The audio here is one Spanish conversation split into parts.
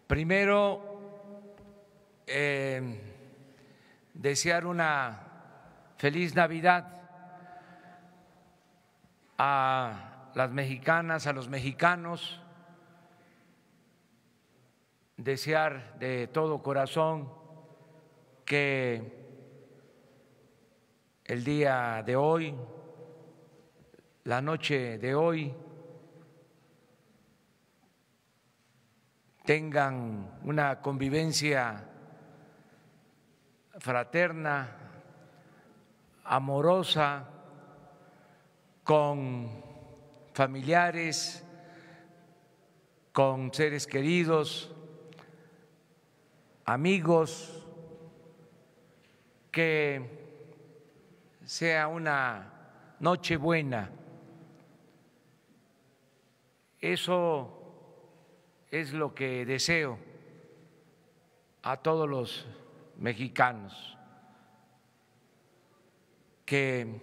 Primero, desear una feliz Navidad a las mexicanas, a los mexicanos, desear de todo corazón que el día de hoy, la noche de hoy, tengan una convivencia fraterna, amorosa, con familiares, con seres queridos, amigos, que sea una noche buena. Eso es lo que deseo a todos los mexicanos, que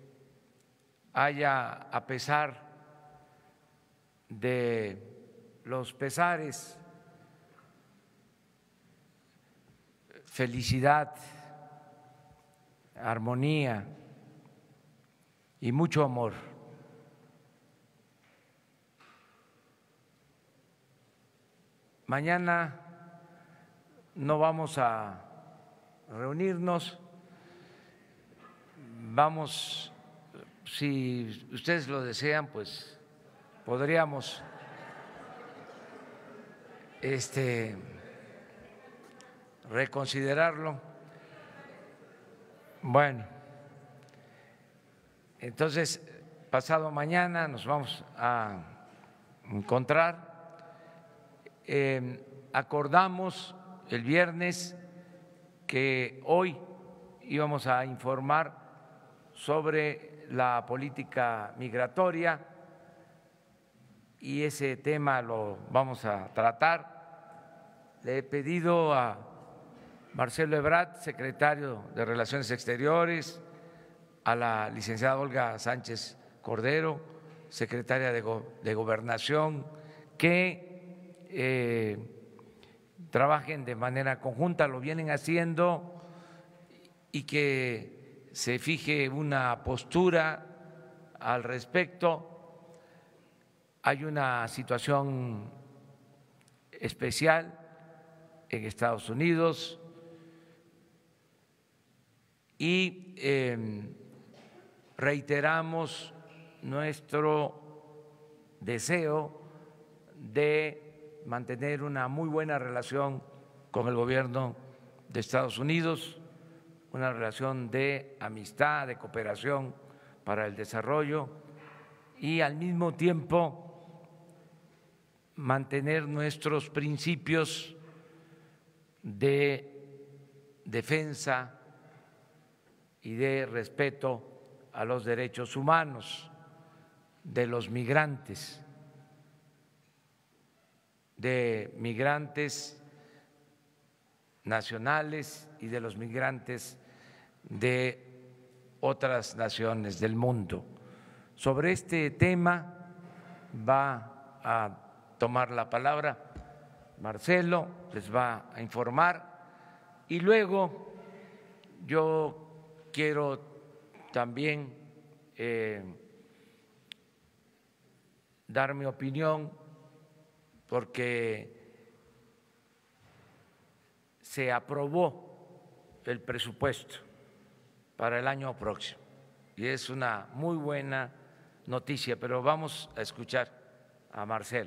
haya, a pesar de los pesares, felicidad, armonía y mucho amor. Mañana no vamos a reunirnos, vamos, si ustedes lo desean, pues podríamos reconsiderarlo. Bueno, entonces pasado mañana nos vamos a encontrar. Acordamos el viernes que hoy íbamos a informar sobre la política migratoria y ese tema lo vamos a tratar. Le he pedido a Marcelo Ebrard, secretario de Relaciones Exteriores, a la licenciada Olga Sánchez Cordero, secretaria de Gobernación, que trabajen de manera conjunta, lo vienen haciendo, y que se fije una postura al respecto. Hay una situación especial en Estados Unidos y reiteramos nuestro deseo de mantener una muy buena relación con el gobierno de Estados Unidos, una relación de amistad, de cooperación para el desarrollo y al mismo tiempo mantener nuestros principios de defensa y de respeto a los derechos humanos de los migrantes nacionales y de los migrantes de otras naciones del mundo. Sobre este tema va a tomar la palabra Marcelo, les va a informar y luego yo quiero también dar mi opinión, porque se aprobó el presupuesto para el año próximo y es una muy buena noticia, pero vamos a escuchar a Marcelo.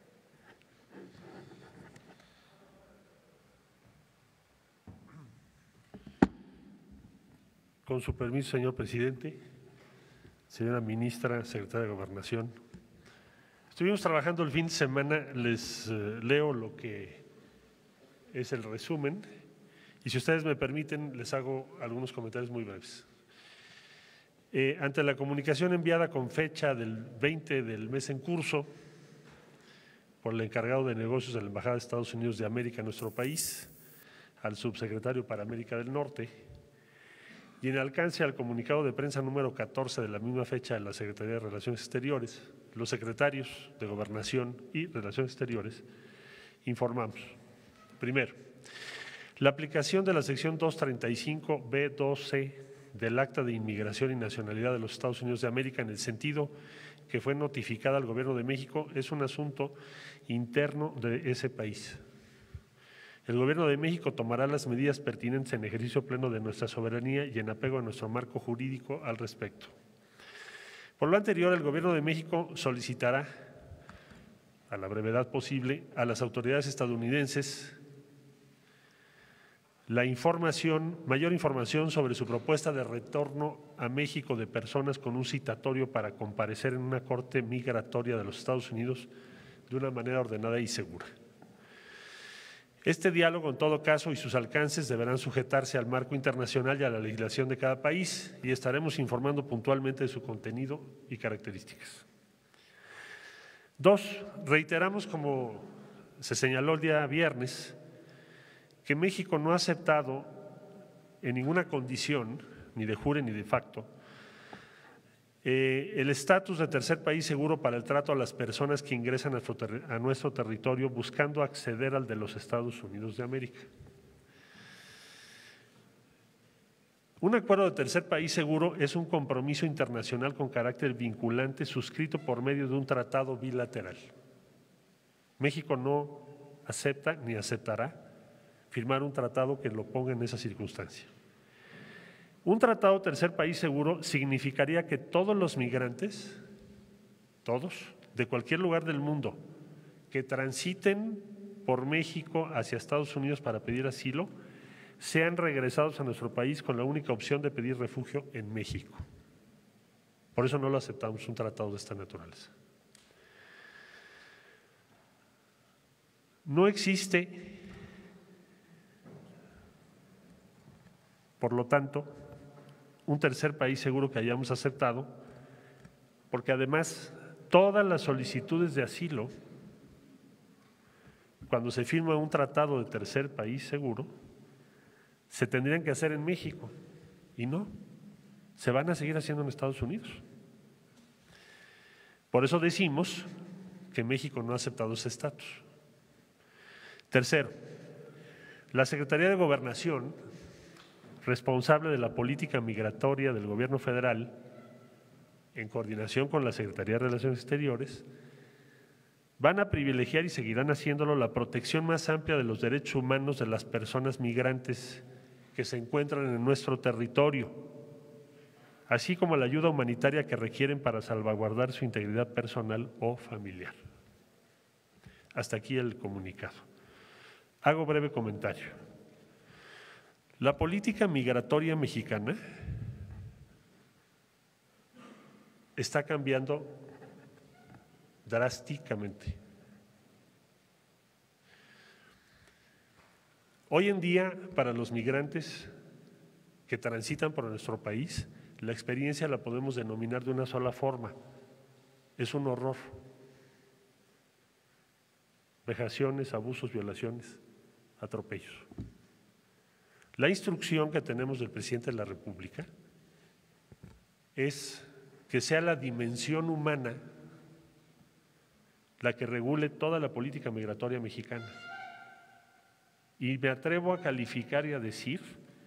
Con su permiso, señor presidente, señora ministra, secretaria de Gobernación, estuvimos trabajando el fin de semana, les leo lo que es el resumen y si ustedes me permiten les hago algunos comentarios muy breves. Ante la comunicación enviada con fecha del 20 del mes en curso por el encargado de negocios de la Embajada de Estados Unidos de América en nuestro país, al subsecretario para América del Norte, y en alcance al comunicado de prensa número 14 de la misma fecha de la Secretaría de Relaciones Exteriores, los secretarios de Gobernación y Relaciones Exteriores informamos. Primero, la aplicación de la sección 235B2C del Acta de Inmigración y Nacionalidad de los Estados Unidos de América en el sentido que fue notificada al Gobierno de México es un asunto interno de ese país. El Gobierno de México tomará las medidas pertinentes en ejercicio pleno de nuestra soberanía y en apego a nuestro marco jurídico al respecto. Por lo anterior, el Gobierno de México solicitará, a la brevedad posible, a las autoridades estadounidenses mayor información sobre su propuesta de retorno a México de personas con un citatorio para comparecer en una corte migratoria de los Estados Unidos de una manera ordenada y segura. Este diálogo, en todo caso, y sus alcances deberán sujetarse al marco internacional y a la legislación de cada país y estaremos informando puntualmente de su contenido y características. 2. Reiteramos, como se señaló el día viernes, que México no ha aceptado en ninguna condición, ni de jure ni de facto, el estatus de tercer país seguro para el trato a las personas que ingresan a nuestro territorio buscando acceder al de los Estados Unidos de América. Un acuerdo de tercer país seguro es un compromiso internacional con carácter vinculante suscrito por medio de un tratado bilateral. México no acepta ni aceptará firmar un tratado que lo ponga en esa circunstancia. Un tratado tercer país seguro significaría que todos los migrantes, todos, de cualquier lugar del mundo, que transiten por México hacia Estados Unidos para pedir asilo, sean regresados a nuestro país con la única opción de pedir refugio en México. Por eso no lo aceptamos, un tratado de esta naturaleza. No existe, por lo tanto, un tercer país seguro que hayamos aceptado, porque además todas las solicitudes de asilo, cuando se firma un tratado de tercer país seguro, se tendrían que hacer en México y no, se van a seguir haciendo en Estados Unidos. Por eso decimos que México no ha aceptado ese estatus. Tercero, la Secretaría de Gobernación, responsable de la política migratoria del Gobierno federal, en coordinación con la Secretaría de Relaciones Exteriores, van a privilegiar y seguirán haciéndolo la protección más amplia de los derechos humanos de las personas migrantes que se encuentran en nuestro territorio, así como la ayuda humanitaria que requieren para salvaguardar su integridad personal o familiar. Hasta aquí el comunicado. Hago breve comentario. La política migratoria mexicana está cambiando drásticamente. Hoy en día, para los migrantes que transitan por nuestro país, la experiencia la podemos denominar de una sola forma: es un horror. Vejaciones, abusos, violaciones, atropellos. La instrucción que tenemos del presidente de la República es que sea la dimensión humana la que regule toda la política migratoria mexicana. Y me atrevo a calificar y a decir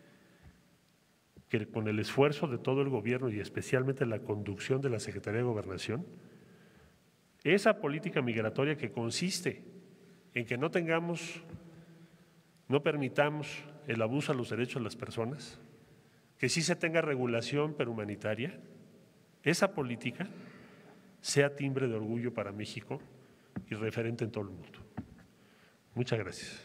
que con el esfuerzo de todo el gobierno y especialmente la conducción de la Secretaría de Gobernación, esa política migratoria que consiste en que no permitamos el abuso a los derechos de las personas, que sí se tenga regulación pero humanitaria, esa política sea timbre de orgullo para México y referente en todo el mundo. Muchas gracias.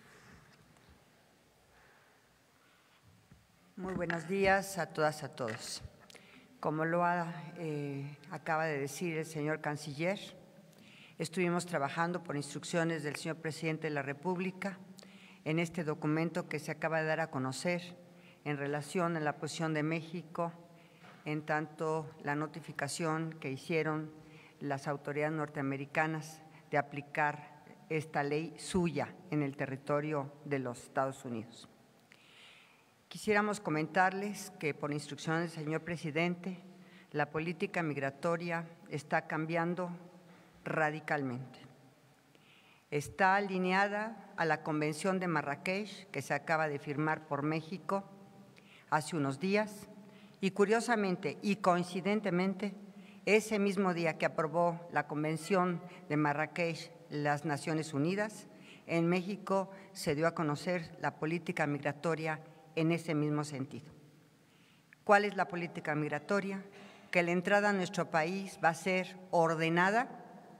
Muy buenos días a todas, a todos. Como lo acaba de decir el señor canciller, estuvimos trabajando por instrucciones del señor presidente de la República en este documento que se acaba de dar a conocer en relación a la posición de México, en tanto la notificación que hicieron las autoridades norteamericanas de aplicar esta ley suya en el territorio de los Estados Unidos. Quisiéramos comentarles que por instrucciones del señor presidente, la política migratoria está cambiando radicalmente. Está alineada a la Convención de Marrakech, que se acaba de firmar por México hace unos días, y curiosamente y coincidentemente, ese mismo día que aprobó la Convención de Marrakech las Naciones Unidas, en México se dio a conocer la política migratoria en ese mismo sentido. ¿Cuál es la política migratoria? Que la entrada a nuestro país va a ser ordenada,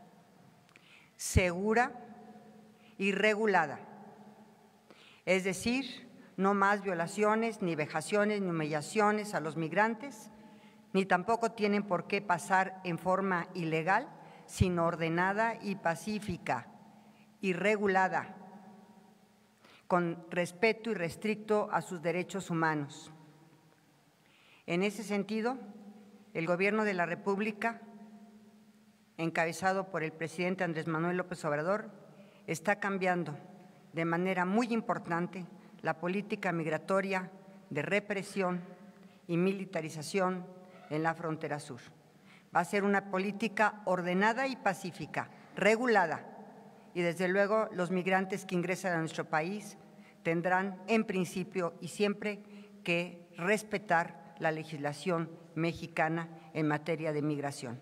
segura y regulada. Es decir, no más violaciones, ni vejaciones, ni humillaciones a los migrantes, ni tampoco tienen por qué pasar en forma ilegal, sino ordenada y pacífica y regulada, con respeto irrestricto a sus derechos humanos. En ese sentido, el Gobierno de la República, encabezado por el presidente Andrés Manuel López Obrador, está cambiando de manera muy importante la política migratoria de represión y militarización en la frontera sur. Va a ser una política ordenada y pacífica, regulada, y desde luego los migrantes que ingresan a nuestro país tendrán en principio y siempre que respetar la legislación mexicana en materia de migración.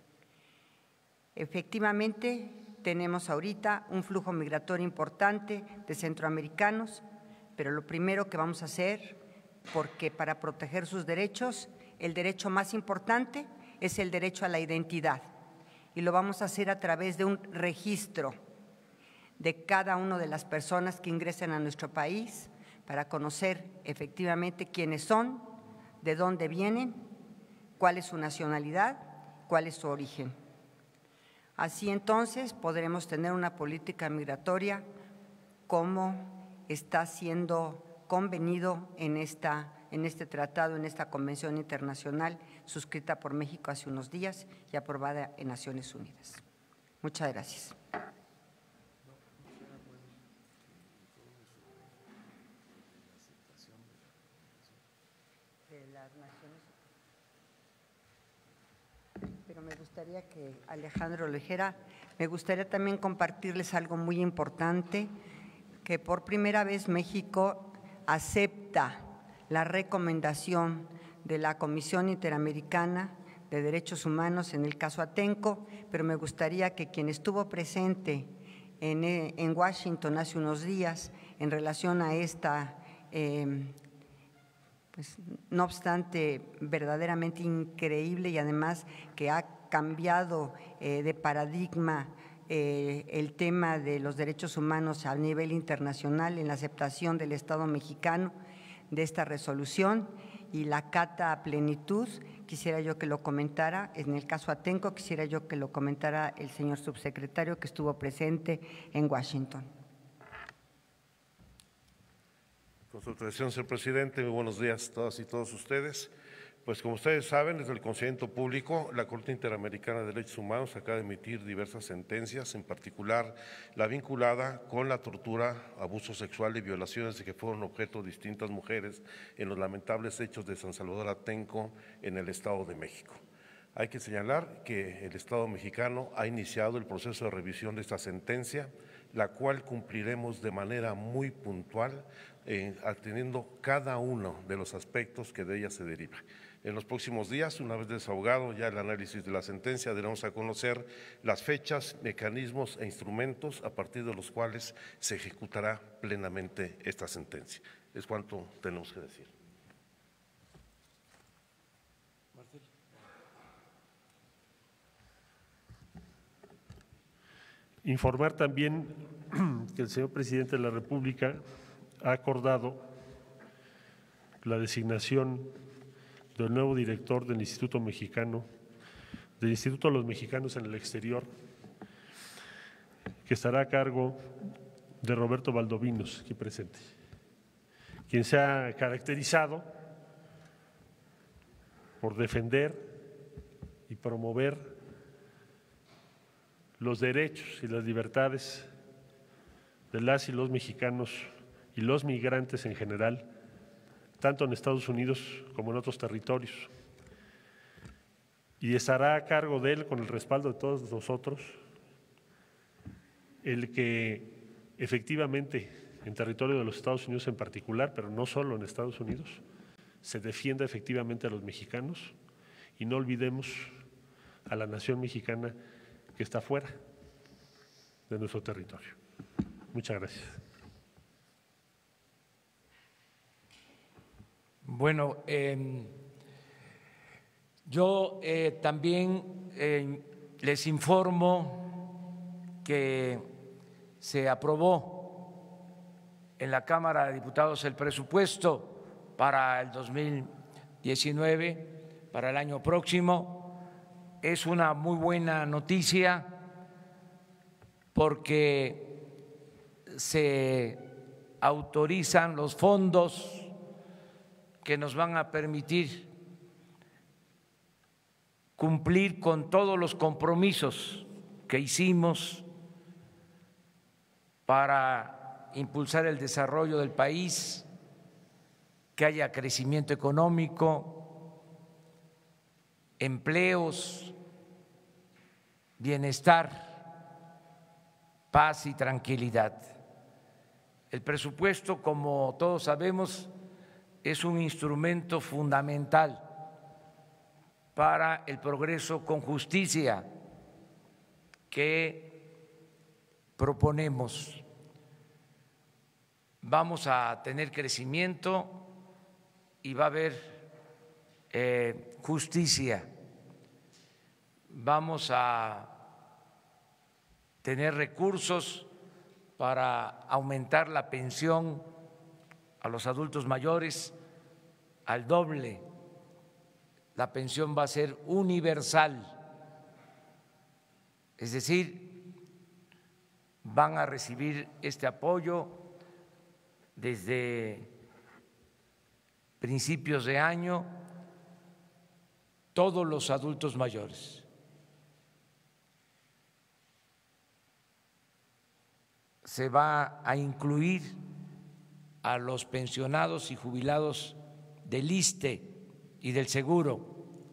Efectivamente, tenemos ahorita un flujo migratorio importante de centroamericanos, pero lo primero que vamos a hacer, porque para proteger sus derechos, el derecho más importante es el derecho a la identidad, y lo vamos a hacer a través de un registro de cada una de las personas que ingresen a nuestro país para conocer efectivamente quiénes son, de dónde vienen, cuál es su nacionalidad, cuál es su origen. Así entonces podremos tener una política migratoria como está siendo convenido en este tratado, en esta convención internacional suscrita por México hace unos días y aprobada en Naciones Unidas. Muchas gracias. Pero me gustaría que Alejandro lo dijera. Me gustaría también compartirles algo muy importante, que por primera vez México acepta la recomendación de la Comisión Interamericana de Derechos Humanos en el caso Atenco, pero me gustaría que quien estuvo presente en Washington hace unos días en relación a esta pues, no obstante, verdaderamente increíble y además que ha cambiado de paradigma el tema de los derechos humanos a nivel internacional en la aceptación del Estado mexicano de esta resolución y la cata a plenitud. Quisiera yo que lo comentara, en el caso Atenco, quisiera yo que lo comentara el señor subsecretario que estuvo presente en Washington. Con su autorización, señor presidente, muy buenos días a todas y todos ustedes. Pues como ustedes saben, desde el conocimiento público, la Corte Interamericana de Derechos Humanos acaba de emitir diversas sentencias, en particular la vinculada con la tortura, abuso sexual y violaciones de que fueron objeto distintas mujeres en los lamentables hechos de San Salvador Atenco en el Estado de México. Hay que señalar que el Estado mexicano ha iniciado el proceso de revisión de esta sentencia, la cual cumpliremos de manera muy puntual, atendiendo cada uno de los aspectos que de ella se deriva. En los próximos días, una vez desahogado ya el análisis de la sentencia, daremos a conocer las fechas, mecanismos e instrumentos a partir de los cuales se ejecutará plenamente esta sentencia. Es cuanto tenemos que decir. Informar también que el señor presidente de la República ha acordado la designación del nuevo director del Instituto Mexicano, del Instituto de los Mexicanos en el Exterior, que estará a cargo de Roberto Valdovinos, aquí presente, quien se ha caracterizado por defender y promover los derechos y las libertades de las y los mexicanos y los migrantes en general, tanto en Estados Unidos como en otros territorios. Y estará a cargo de él, con el respaldo de todos nosotros, el que efectivamente en territorio de los Estados Unidos en particular, pero no solo en Estados Unidos, se defienda efectivamente a los mexicanos y no olvidemos a la nación mexicana que está fuera de nuestro territorio. Muchas gracias. Bueno, yo también les informo que se aprobó en la Cámara de Diputados el presupuesto para el 2019, para el año próximo. Es una muy buena noticia porque se autorizan los fondos que nos van a permitir cumplir con todos los compromisos que hicimos para impulsar el desarrollo del país, que haya crecimiento económico, empleos, bienestar, paz y tranquilidad. El presupuesto, como todos sabemos, es un instrumento fundamental para el progreso con justicia que proponemos. Vamos a tener crecimiento y va a haber justicia. Vamos a tener recursos para aumentar la pensión a los adultos mayores al doble. La pensión va a ser universal, es decir, van a recibir este apoyo desde principios de año todos los adultos mayores. Se va a incluir a los pensionados y jubilados del ISSSTE y del Seguro.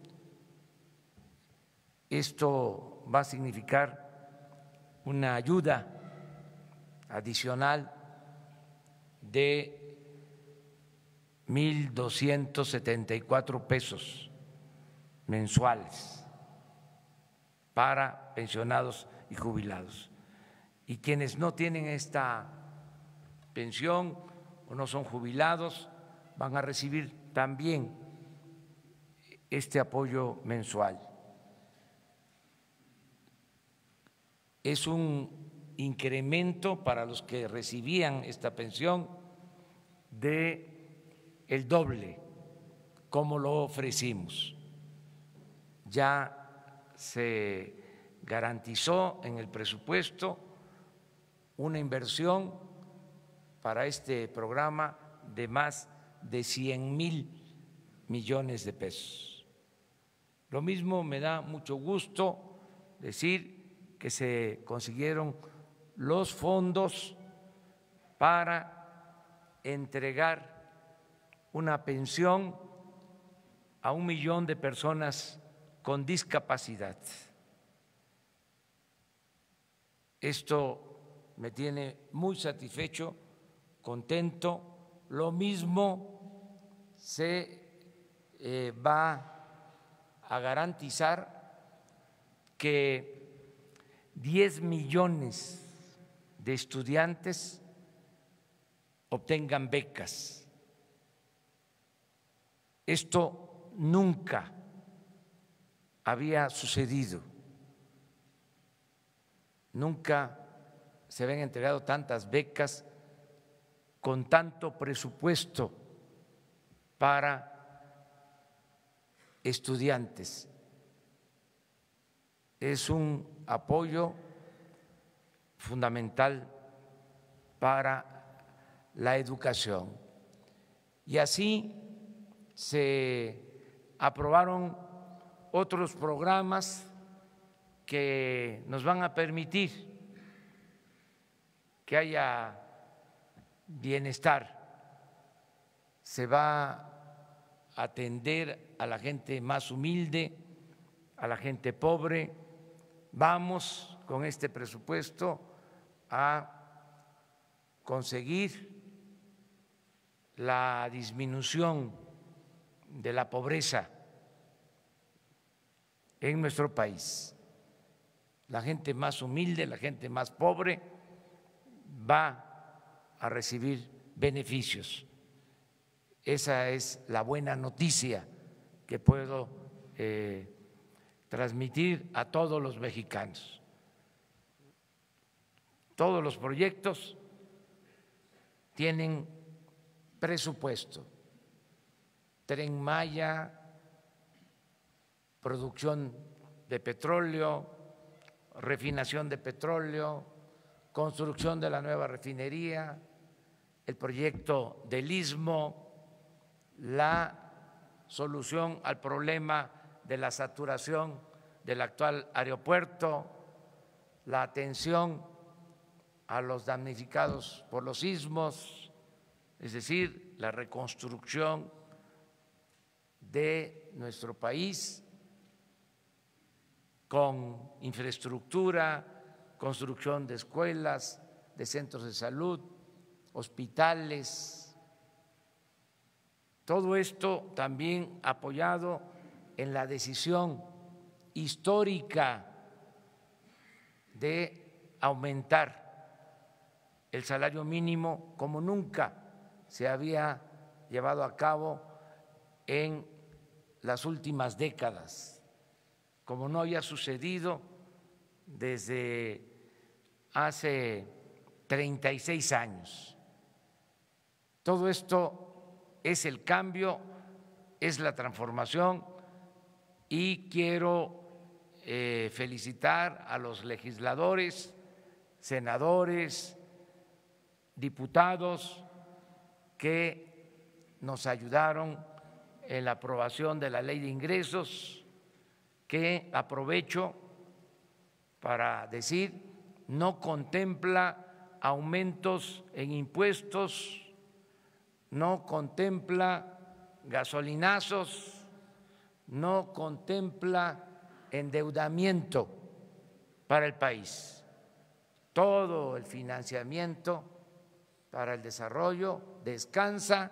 Esto va a significar una ayuda adicional de 1,274 pesos mensuales para pensionados y jubilados. Y quienes no tienen esta pensión o no son jubilados van a recibir también este apoyo mensual. Es un incremento para los que recibían esta pensión de el doble, como lo ofrecimos. Ya se garantizó en el presupuesto una inversión para este programa de más de 100,000 millones de pesos. Lo mismo me da mucho gusto decir que se consiguieron los fondos para entregar una pensión a 1 millón de personas con discapacidad. Esto me tiene muy satisfecho, contento. Lo mismo se va a garantizar que 10 millones de estudiantes obtengan becas. Esto nunca había sucedido, nunca se habían entregado tantas becas con tanto presupuesto para estudiantes. Es un apoyo fundamental para la educación. Y así se aprobaron otros programas que nos van a permitir que haya bienestar. Se va a atender a la gente más humilde, a la gente pobre. Vamos con este presupuesto a conseguir la disminución de la pobreza en nuestro país. La gente más humilde, la gente más pobre va a recibir beneficios. Esa es la buena noticia que puedo transmitir a todos los mexicanos. Todos los proyectos tienen presupuesto. Tren Maya, producción de petróleo, refinación de petróleo, construcción de la nueva refinería, el proyecto del Istmo, la solución al problema de la saturación del actual aeropuerto, la atención a los damnificados por los sismos, es decir, la reconstrucción de nuestro país con infraestructura, construcción de escuelas, de centros de salud, hospitales. Todo esto también apoyado en la decisión histórica de aumentar el salario mínimo como nunca se había llevado a cabo en las últimas décadas, como no había sucedido desde hace 36 años. Todo esto es el cambio, es la transformación, y quiero felicitar a los legisladores, senadores, diputados que nos ayudaron en la aprobación de la Ley de Ingresos, que aprovecho para decir no contempla aumentos en impuestos, no contempla gasolinazos, no contempla endeudamiento para el país. Todo el financiamiento para el desarrollo descansa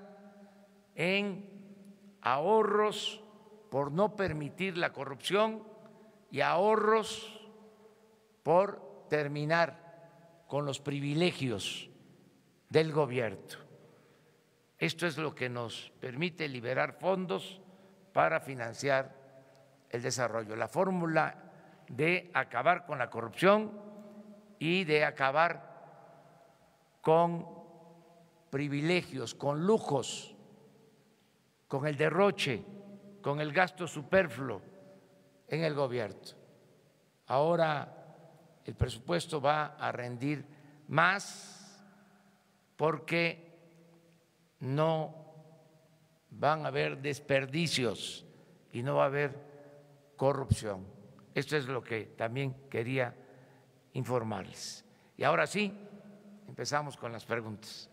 en ahorros por no permitir la corrupción y ahorros por terminar con los privilegios del gobierno. Esto es lo que nos permite liberar fondos para financiar el desarrollo. La fórmula de acabar con la corrupción y de acabar con privilegios, con lujos, con el derroche, con el gasto superfluo en el gobierno. Ahora el presupuesto va a rendir más porque no van a haber desperdicios y no va a haber corrupción. Esto es lo que también quería informarles. Y ahora sí, empezamos con las preguntas.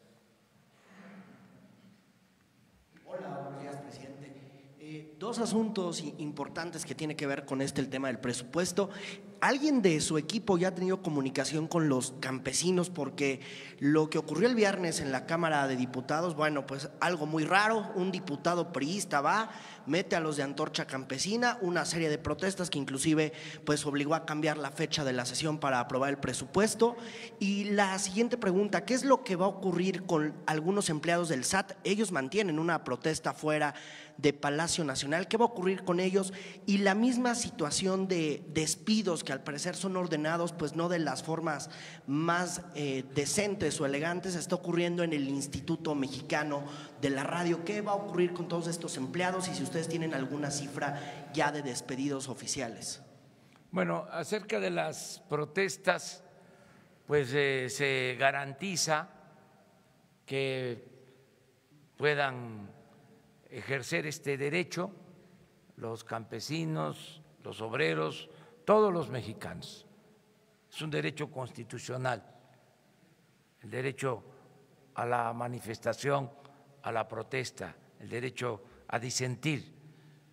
Hola, buenos días, presidente. Dos asuntos importantes que tiene que ver con el tema del presupuesto. ¿Alguien de su equipo ya ha tenido comunicación con los campesinos? Porque lo que ocurrió el viernes en la Cámara de Diputados, bueno, pues algo muy raro. Un diputado priista va, mete a los de Antorcha Campesina, una serie de protestas que inclusive pues obligó a cambiar la fecha de la sesión para aprobar el presupuesto. Y la siguiente pregunta, ¿qué es lo que va a ocurrir con algunos empleados del SAT? Ellos mantienen una protesta fuera de Palacio Nacional. ¿Qué va a ocurrir con ellos? Y la misma situación de despidos que al parecer son ordenados pues no de las formas más decentes o elegantes, está ocurriendo en el Instituto Mexicano de la Radio. ¿Qué va a ocurrir con todos estos empleados y si ustedes tienen alguna cifra ya de despedidos oficiales? Bueno, acerca de las protestas, pues se garantiza que puedan ejercer este derecho los campesinos, los obreros, todos los mexicanos. Es un derecho constitucional, el derecho a la manifestación, a la protesta, el derecho a disentir.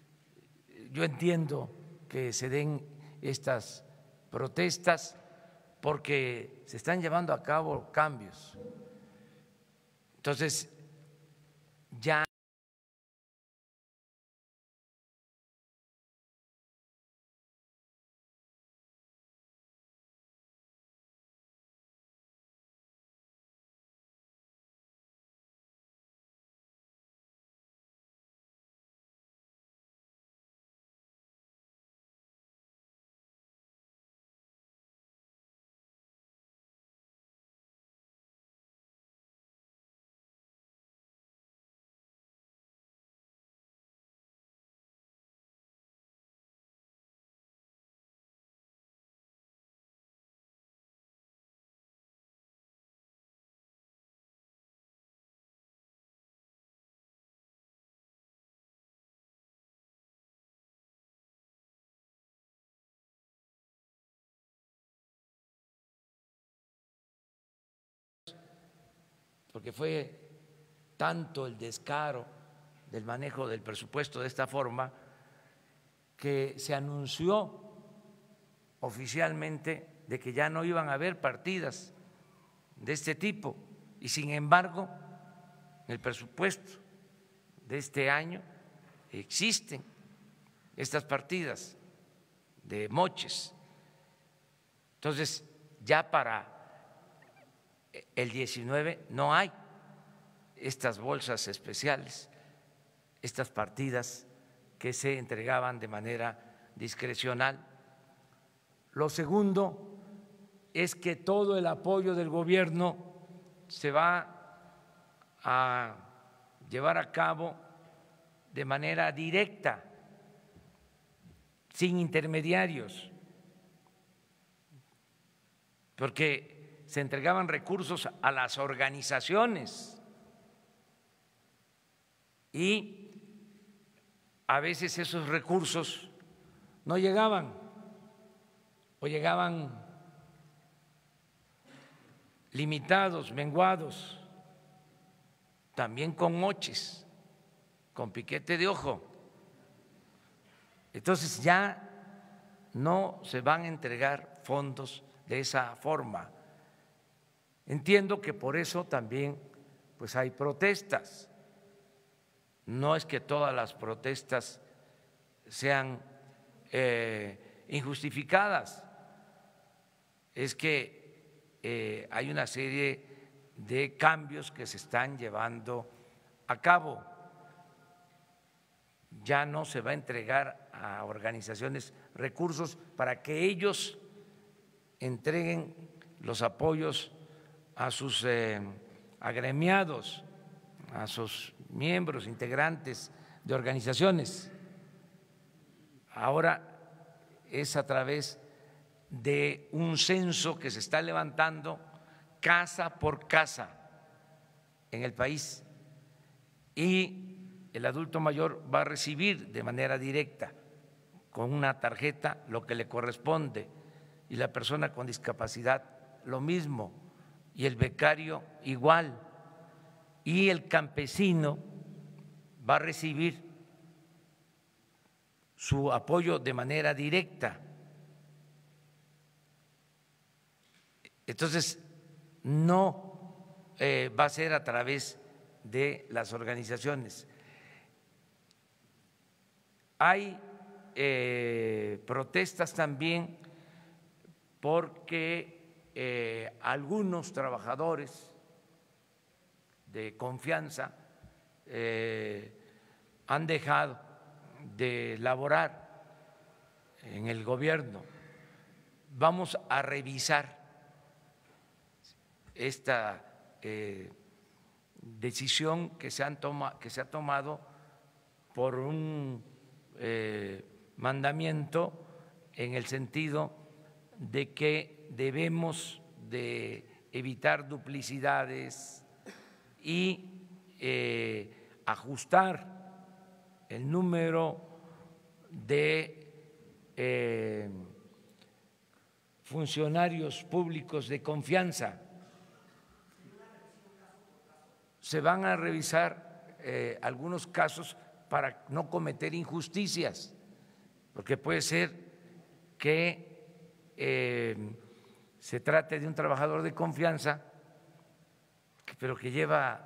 Yo entiendo que se den estas protestas porque se están llevando a cabo cambios. Entonces, ya porque fue tanto el descaro del manejo del presupuesto de esta forma que se anunció oficialmente de que ya no iban a haber partidas de este tipo y sin embargo en el presupuesto de este año existen estas partidas de moches. Entonces ya para el 19 no hay estas bolsas especiales, estas partidas que se entregaban de manera discrecional. Lo segundo es que todo el apoyo del gobierno se va a llevar a cabo de manera directa, sin intermediarios, porque se entregaban recursos a las organizaciones y a veces esos recursos no llegaban o llegaban limitados, menguados, también con moches, con piquete de ojo. Entonces ya no se van a entregar fondos de esa forma. Entiendo que por eso también pues hay protestas. No es que todas las protestas sean injustificadas, es que hay una serie de cambios que se están llevando a cabo. Ya no se va a entregar a organizaciones recursos para que ellos entreguen los apoyos a sus agremiados, a sus miembros, integrantes de organizaciones. Ahora es a través de un censo que se está levantando casa por casa en el país y el adulto mayor va a recibir de manera directa con una tarjeta lo que le corresponde y la persona con discapacidad lo mismo y el becario igual y el campesino va a recibir su apoyo de manera directa. Entonces, no va a ser a través de las organizaciones. Hay protestas también porque algunos trabajadores de confianza han dejado de laborar en el gobierno. Vamos a revisar esta decisión que se ha tomado por un mandamiento en el sentido de que debemos de evitar duplicidades y ajustar el número de funcionarios públicos de confianza. Se van a revisar algunos casos para no cometer injusticias, porque puede ser que se trate de un trabajador de confianza, pero que lleva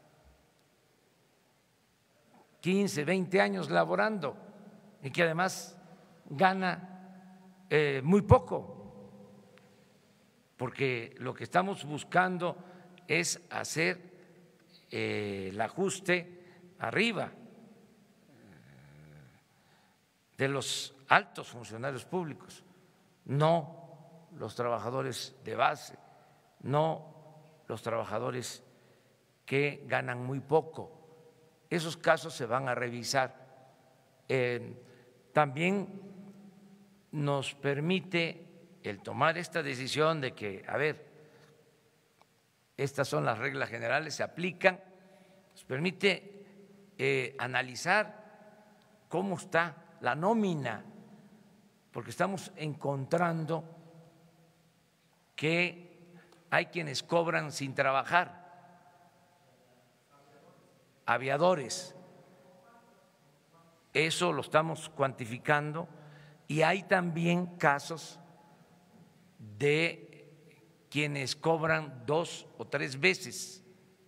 15, 20 años laborando y que además gana muy poco, porque lo que estamos buscando es hacer el ajuste arriba de los altos funcionarios públicos, no los trabajadores de base, no los trabajadores que ganan muy poco. Esos casos se van a revisar. También nos permite el tomar esta decisión de que, a ver, estas son las reglas generales, se aplican, nos permite analizar cómo está la nómina, porque estamos encontrando que hay quienes cobran sin trabajar, aviadores, eso lo estamos cuantificando, y hay también casos de quienes cobran 2 o 3 veces.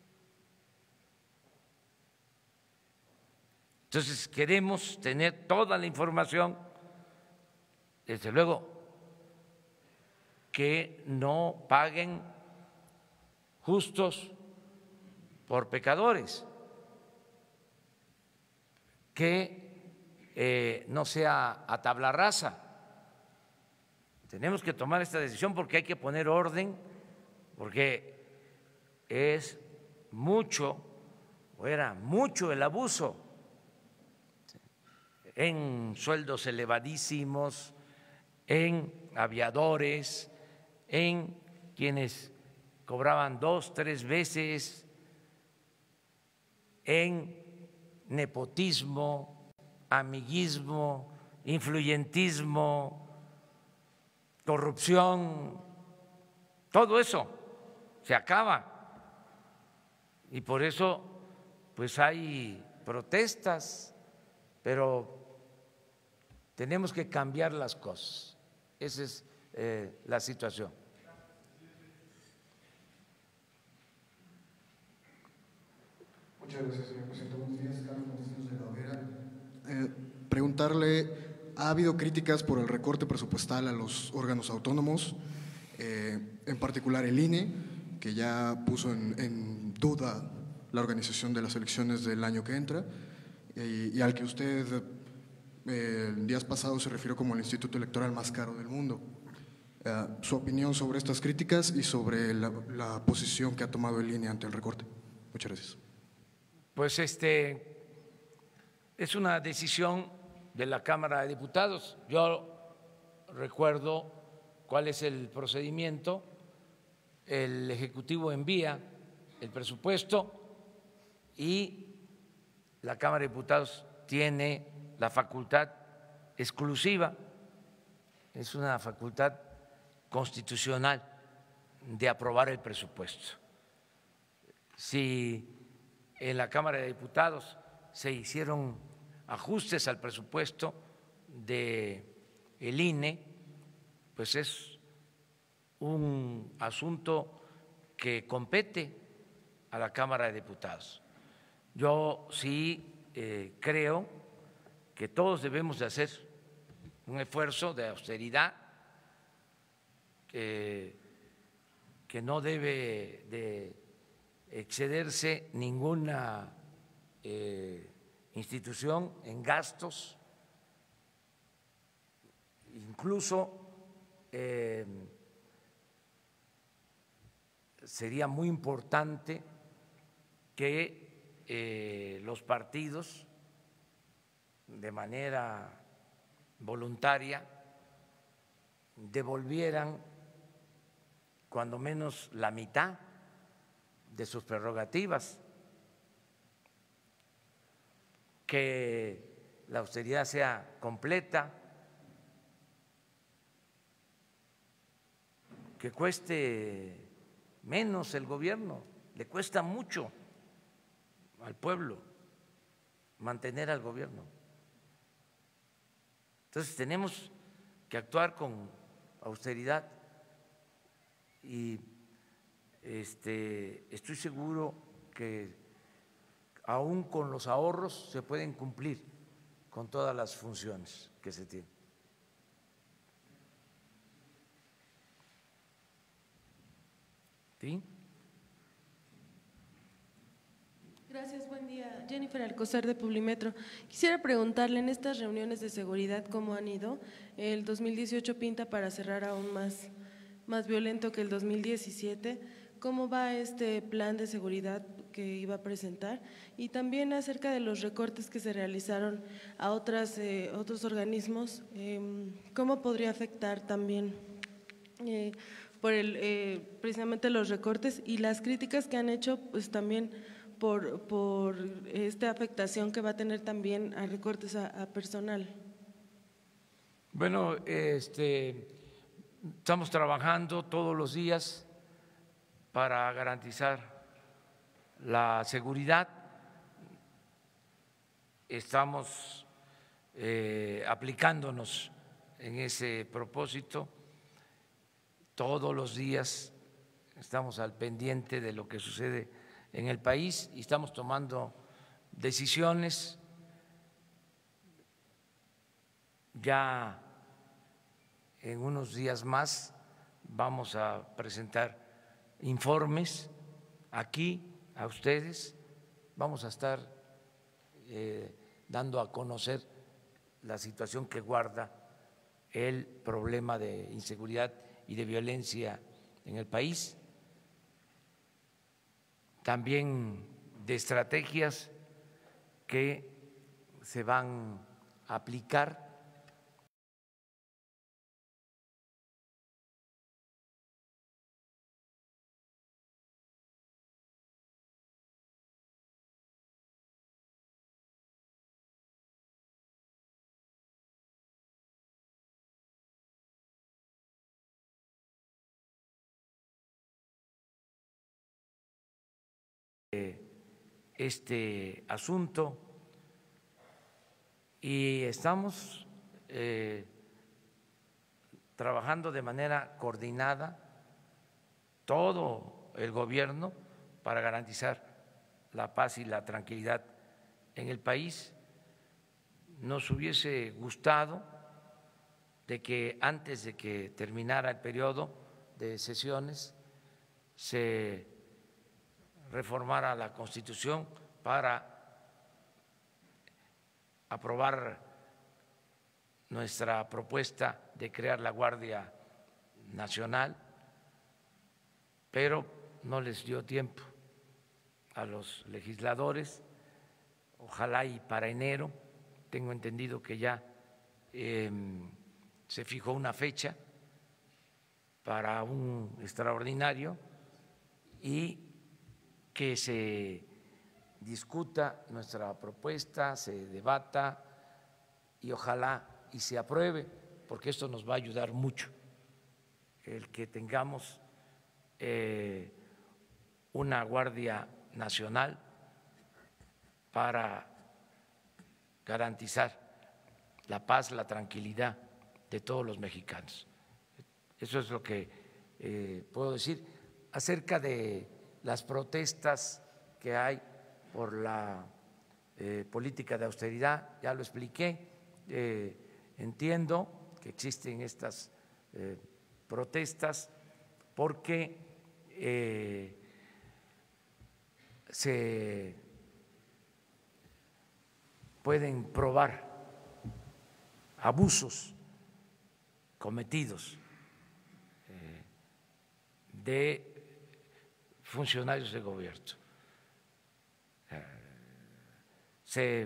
Entonces queremos tener toda la información, desde luego que no paguen justos por pecadores, que no sea a tabla rasa. Tenemos que tomar esta decisión porque hay que poner orden, porque es mucho, o era mucho el abuso en sueldos elevadísimos, en aviadores, en quienes cobraban 2, 3 veces, en nepotismo, amiguismo, influyentismo, corrupción, todo eso se acaba. Y por eso pues hay protestas, pero tenemos que cambiar las cosas. Esa es la situación. Muchas gracias, señor presidente. Buenos días, Carlos Montesinos de la Hoguera. Preguntarle, ¿ha habido críticas por el recorte presupuestal a los órganos autónomos, en particular el INE, que ya puso en duda la organización de las elecciones del año que entra, y al que usted días pasados se refirió como el instituto electoral más caro del mundo? Su opinión sobre estas críticas y sobre la posición que ha tomado el INE ante el recorte. Muchas gracias. Pues es una decisión de la Cámara de Diputados. Yo recuerdo cuál es el procedimiento. El Ejecutivo envía el presupuesto y la Cámara de Diputados tiene la facultad exclusiva, es una facultad constitucional de aprobar el presupuesto. Si en la Cámara de Diputados se hicieron ajustes al presupuesto del INE, pues es un asunto que compete a la Cámara de Diputados. Yo sí creo que todos debemos de hacer un esfuerzo de austeridad, que no debe de excederse ninguna institución en gastos, incluso sería muy importante que los partidos de manera voluntaria devolvieran cuando menos la mitad de sus prerrogativas, que la austeridad sea completa, que cueste menos el gobierno, le cuesta mucho al pueblo mantener al gobierno. Entonces tenemos que actuar con austeridad. y estoy seguro que aún con los ahorros se pueden cumplir con todas las funciones que se tienen. ¿Sí? Gracias, buen día. Jennifer Alcozar de Publimetro. Quisiera preguntarle, en estas reuniones de seguridad, ¿cómo han ido? El 2018 pinta para cerrar aún más violento que el 2017. ¿Cómo va este plan de seguridad que iba a presentar? Y también acerca de los recortes que se realizaron a otros organismos, ¿cómo podría afectar también por precisamente los recortes y las críticas que han hecho, pues también por esta afectación que va a tener también a recortes a personal? Bueno, estamos trabajando todos los días para garantizar la seguridad. Estamos aplicándonos en ese propósito. Todos los días estamos al pendiente de lo que sucede en el país y estamos tomando decisiones. Ya en unos días más vamos a presentar informes aquí a ustedes, vamos a estar dando a conocer la situación que guarda el problema de inseguridad y de violencia en el país, también de estrategias que se van a aplicar este asunto y estamos trabajando de manera coordinada todo el gobierno para garantizar la paz y la tranquilidad en el país. Nos hubiese gustado de que antes de que terminara el periodo de sesiones se reformara la Constitución para aprobar nuestra propuesta de crear la Guardia Nacional, pero no les dio tiempo a los legisladores. Ojalá y para enero, tengo entendido que ya se fijó una fecha para un extraordinario y que se discuta nuestra propuesta, se debata y ojalá y se apruebe, porque esto nos va a ayudar mucho, el que tengamos una Guardia Nacional para garantizar la paz, la tranquilidad de todos los mexicanos. Eso es lo que puedo decir acerca de las protestas que hay por la política de austeridad. Ya lo expliqué. Entiendo que existen estas protestas porque se pueden probar abusos cometidos de funcionarios de gobierno. Se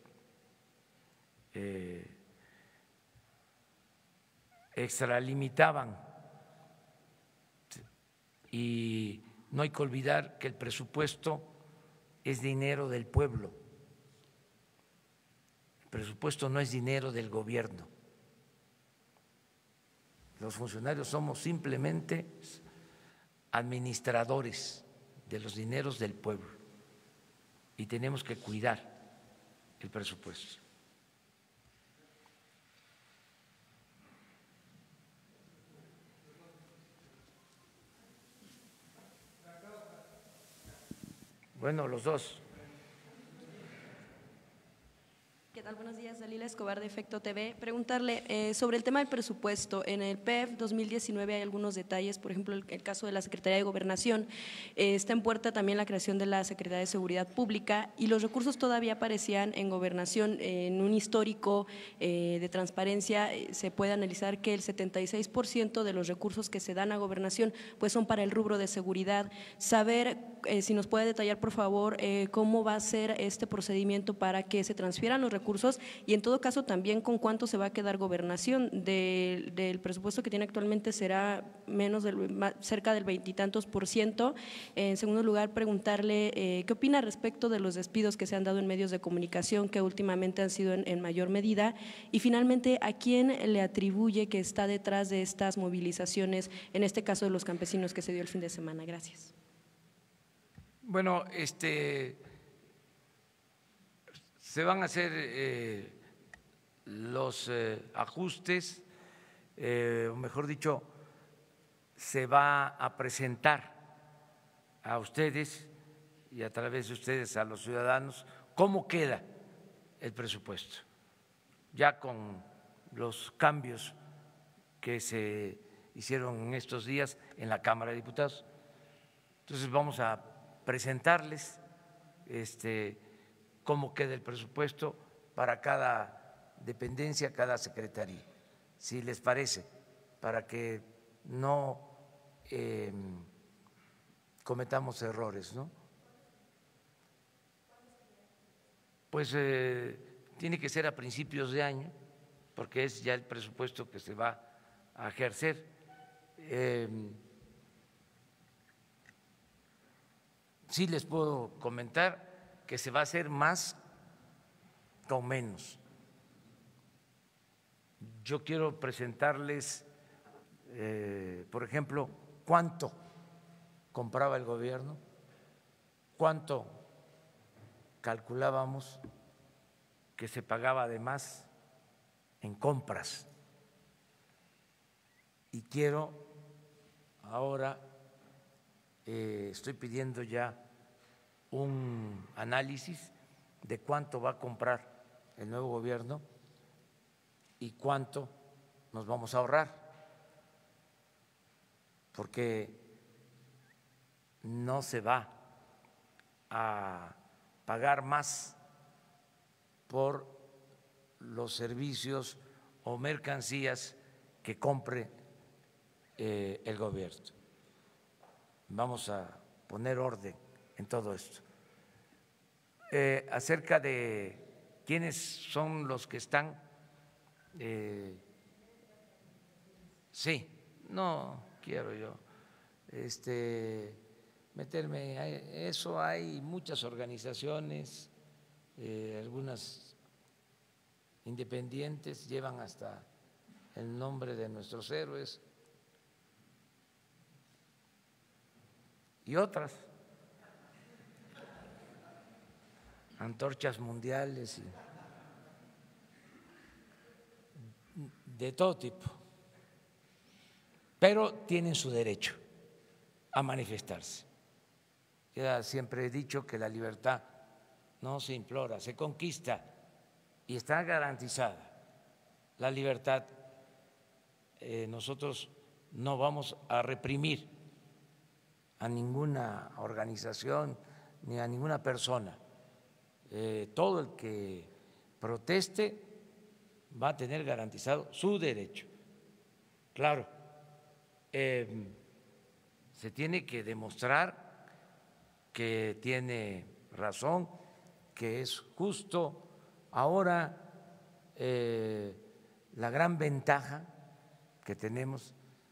extralimitaban y no hay que olvidar que el presupuesto es dinero del pueblo. El presupuesto no es dinero del gobierno. Los funcionarios somos simplemente administradores de los dineros del pueblo y tenemos que cuidar el presupuesto. Bueno, los dos. ¿Qué tal? Buenos días, Dalila Escobar de Efecto TV. Preguntarle sobre el tema del presupuesto. En el PEF 2019 hay algunos detalles, por ejemplo, el caso de la Secretaría de Gobernación. Está en puerta también la creación de la Secretaría de Seguridad Pública y los recursos todavía aparecían en Gobernación. En un histórico de transparencia se puede analizar que el 76% de los recursos que se dan a Gobernación pues son para el rubro de seguridad. Saber si nos puede detallar, por favor, cómo va a ser este procedimiento para que se transfieran los recursos y en todo caso también con cuánto se va a quedar Gobernación. Del presupuesto que tiene actualmente será cerca del 20 y tantos %. En segundo lugar, preguntarle qué opina respecto de los despidos que se han dado en medios de comunicación que últimamente han sido en mayor medida y finalmente a quién le atribuye que está detrás de estas movilizaciones, en este caso de los campesinos que se dio el fin de semana. Gracias. Bueno, se van a hacer los ajustes, o mejor dicho, se va a presentar a ustedes y a través de ustedes a los ciudadanos cómo queda el presupuesto, ya con los cambios que se hicieron en estos días en la Cámara de Diputados. Entonces vamos a presentarles cómo queda el presupuesto para cada dependencia, cada secretaría, si les parece, para que no cometamos errores, ¿no? Pues tiene que ser a principios de año, porque es ya el presupuesto que se va a ejercer. Sí les puedo comentar que se va a hacer más con menos. Yo quiero presentarles, por ejemplo, cuánto compraba el gobierno, cuánto calculábamos que se pagaba de más en compras. Y quiero ahora, estoy pidiendo ya un análisis de cuánto va a comprar el nuevo gobierno y cuánto nos vamos a ahorrar, porque no se va a pagar más por los servicios o mercancías que compre el gobierno. Vamos a poner orden en todo esto. Acerca de quiénes son los que están, sí, no quiero yo meterme a eso. Hay muchas organizaciones, algunas independientes, llevan hasta el nombre de nuestros héroes y otras, antorchas mundiales y de todo tipo, pero tienen su derecho a manifestarse. Ya siempre he dicho que la libertad no se implora, se conquista y está garantizada la libertad. Nosotros no vamos a reprimir a ninguna organización ni a ninguna persona. Todo el que proteste va a tener garantizado su derecho. Claro, se tiene que demostrar que tiene razón, que es justo. Ahora, la gran ventaja que tenemos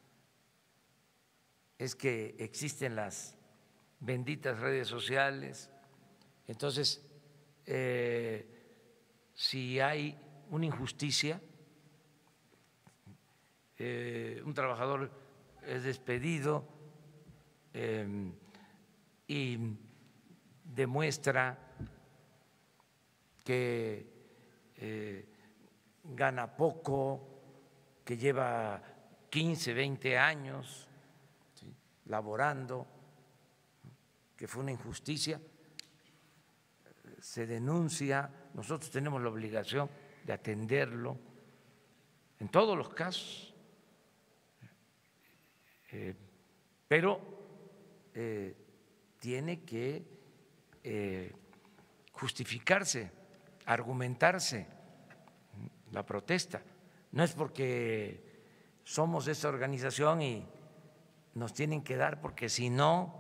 es que existen las benditas redes sociales. Entonces, si hay una injusticia, un trabajador es despedido y demuestra que gana poco, que lleva 15, 20 años, ¿sí?, laborando, que fue una injusticia, se denuncia, nosotros tenemos la obligación de atenderlo en todos los casos, pero tiene que justificarse, argumentarse la protesta. No es porque somos esa organización y nos tienen que dar, porque si no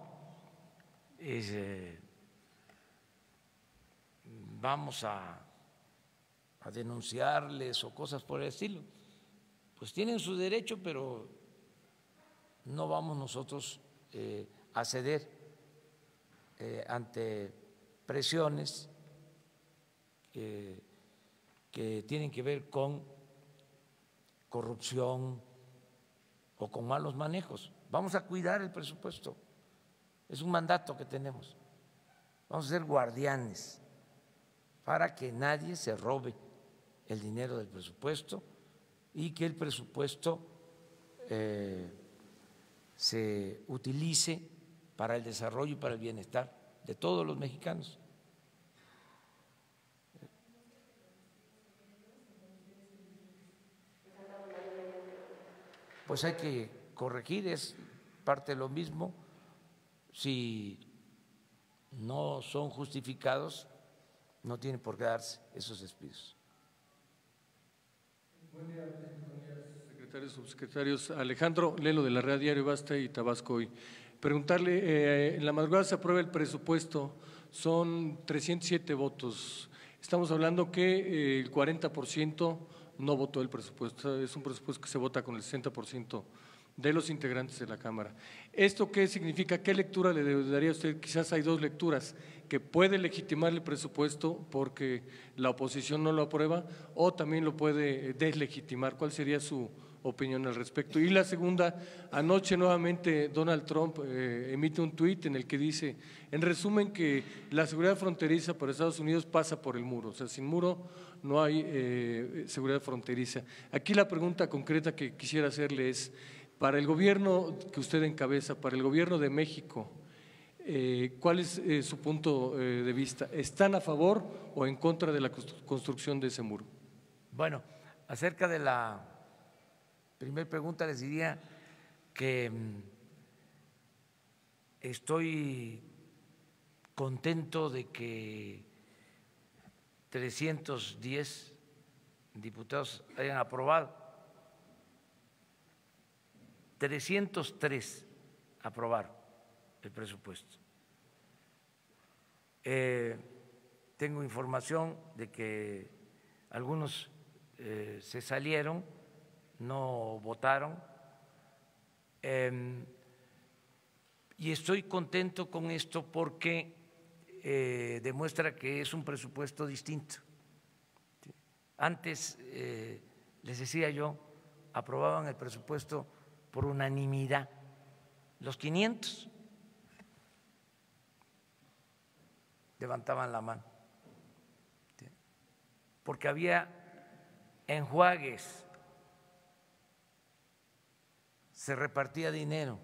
vamos a denunciarles o cosas por el estilo. Pues tienen su derecho, pero no vamos nosotros a ceder ante presiones que tienen que ver con corrupción o con malos manejos. Vamos a cuidar el presupuesto, es un mandato que tenemos. Vamos a ser guardianes para que nadie se robe el dinero del presupuesto y que el presupuesto se utilice para el desarrollo y para el bienestar de todos los mexicanos. Pues hay que corregir, es parte de lo mismo. Si no son justificados, no tienen por qué darse esos despidos. Buen día, secretarios, subsecretarios. Alejandro Lelo, de la Red Diario Basta y Tabasco Hoy. Preguntarle, en la madrugada se aprueba el presupuesto, son 307 votos. Estamos hablando que el 40% no votó el presupuesto, es un presupuesto que se vota con el 60% de los integrantes de la Cámara. ¿Esto qué significa? ¿Qué lectura le daría a usted? Quizás hay dos lecturas, que puede legitimar el presupuesto porque la oposición no lo aprueba, o también lo puede deslegitimar. ¿Cuál sería su opinión al respecto? Y la segunda, anoche nuevamente Donald Trump emite un tuit en el que dice, en resumen, que la seguridad fronteriza para Estados Unidos pasa por el muro, o sea, sin muro no hay seguridad fronteriza. Aquí la pregunta concreta que quisiera hacerle es, para el gobierno que usted encabeza, para el gobierno de México, ¿cuál es su punto de vista? ¿Están a favor o en contra de la construcción de ese muro? Bueno, acerca de la primera pregunta les diría que estoy contento de que 310 diputados hayan aprobado. 303 aprobaron el presupuesto. Tengo información de que algunos se salieron, no votaron, y estoy contento con esto porque demuestra que es un presupuesto distinto. Antes, les decía yo, aprobaban el presupuesto por unanimidad, los 500 levantaban la mano, porque había enjuagues, se repartía dinero,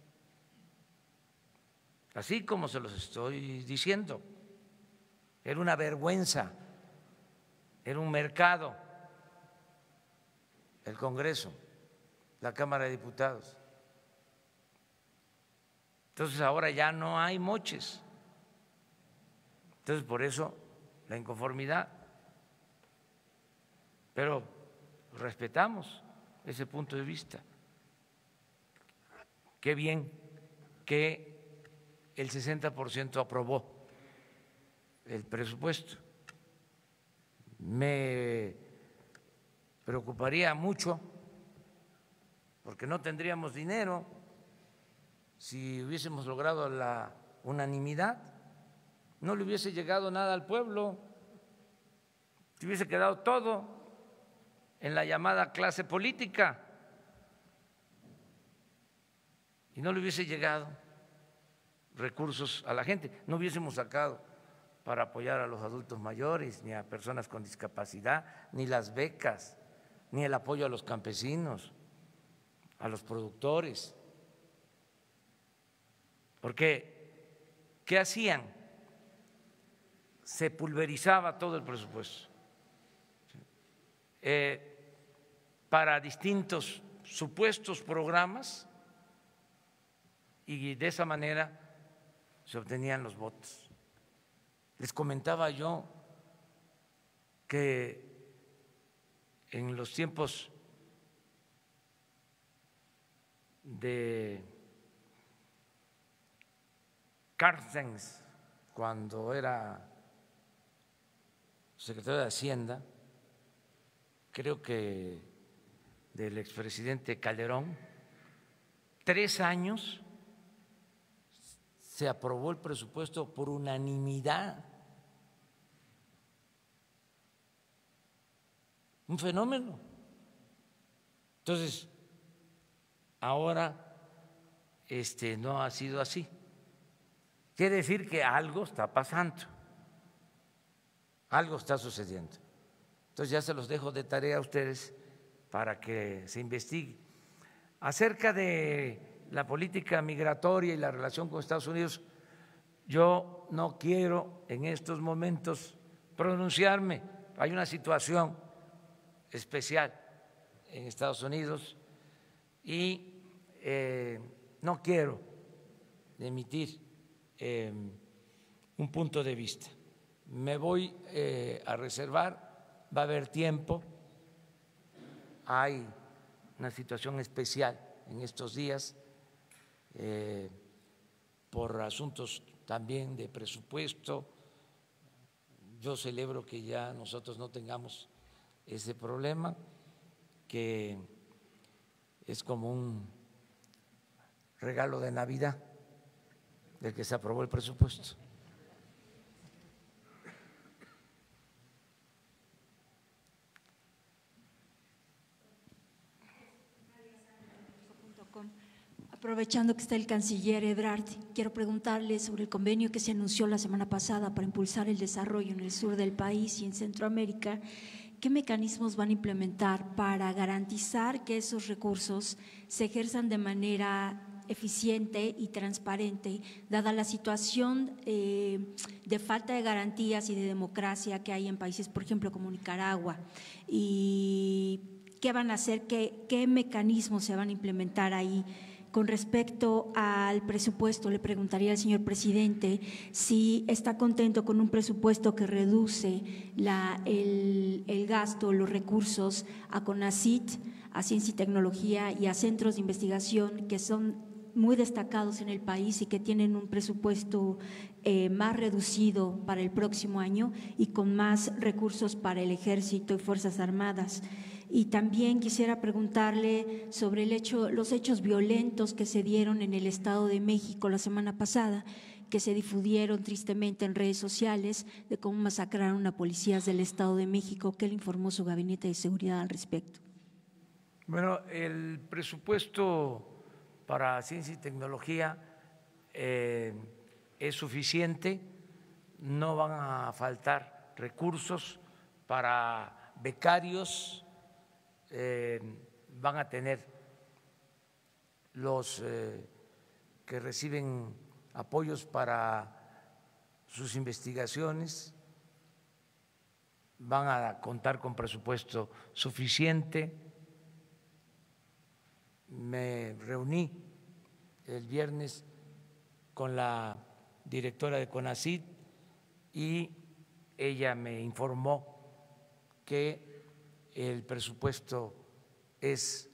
así como se los estoy diciendo. Era una vergüenza, era un mercado el Congreso, la Cámara de Diputados. Entonces ahora ya no hay moches. Entonces por eso la inconformidad. Pero respetamos ese punto de vista. Qué bien que el 60% aprobó el presupuesto. Me preocuparía mucho porque no tendríamos dinero si hubiésemos logrado la unanimidad, no le hubiese llegado nada al pueblo, se hubiese quedado todo en la llamada clase política y no le hubiese llegado recursos a la gente, no hubiésemos sacado para apoyar a los adultos mayores, ni a personas con discapacidad, ni las becas, ni el apoyo a los campesinos, a los productores. Porque, ¿qué hacían? se pulverizaba todo el presupuesto para distintos supuestos programas y de esa manera se obtenían los votos. Les comentaba yo que en los tiempos de Carstens, cuando era secretario de Hacienda, creo que del expresidente Calderón, 3 años se aprobó el presupuesto por unanimidad. Un fenómeno. Entonces, ahora no ha sido así. Quiere decir que algo está pasando, algo está sucediendo. Entonces ya se los dejo de tarea a ustedes para que se investigue. Acerca de la política migratoria y la relación con Estados Unidos, yo no quiero en estos momentos pronunciarme. Hay una situación especial en Estados Unidos y no quiero emitir un punto de vista. Me voy a reservar, va a haber tiempo, hay una situación especial en estos días por asuntos también de presupuesto. Yo celebro que ya nosotros no tengamos ese problema, que es como un regalo de Navidad del que se aprobó el presupuesto. Aprovechando que está el canciller Ebrard, quiero preguntarle sobre el convenio que se anunció la semana pasada para impulsar el desarrollo en el sur del país y en Centroamérica. ¿Qué mecanismos van a implementar para garantizar que esos recursos se ejerzan de manera eficiente y transparente, dada la situación de falta de garantías y de democracia que hay en países, por ejemplo, como Nicaragua? ¿Y qué van a hacer? ¿Qué mecanismos se van a implementar ahí? Con respecto al presupuesto, le preguntaría al señor presidente si está contento con un presupuesto que reduce el gasto, los recursos a CONACYT, a Ciencia y Tecnología y a centros de investigación que son muy destacados en el país y que tienen un presupuesto más reducido para el próximo año y con más recursos para el Ejército y Fuerzas Armadas. Y también quisiera preguntarle sobre los hechos violentos que se dieron en el Estado de México la semana pasada, que se difundieron tristemente en redes sociales, de cómo masacraron a policías del Estado de México. ¿Qué le informó su gabinete de seguridad al respecto? Bueno, el presupuesto para ciencia y tecnología es suficiente, no van a faltar recursos para becarios, van a tener los que reciben apoyos para sus investigaciones, van a contar con presupuesto suficiente. Me reuní el viernes con la directora de CONACYT y ella me informó que el presupuesto es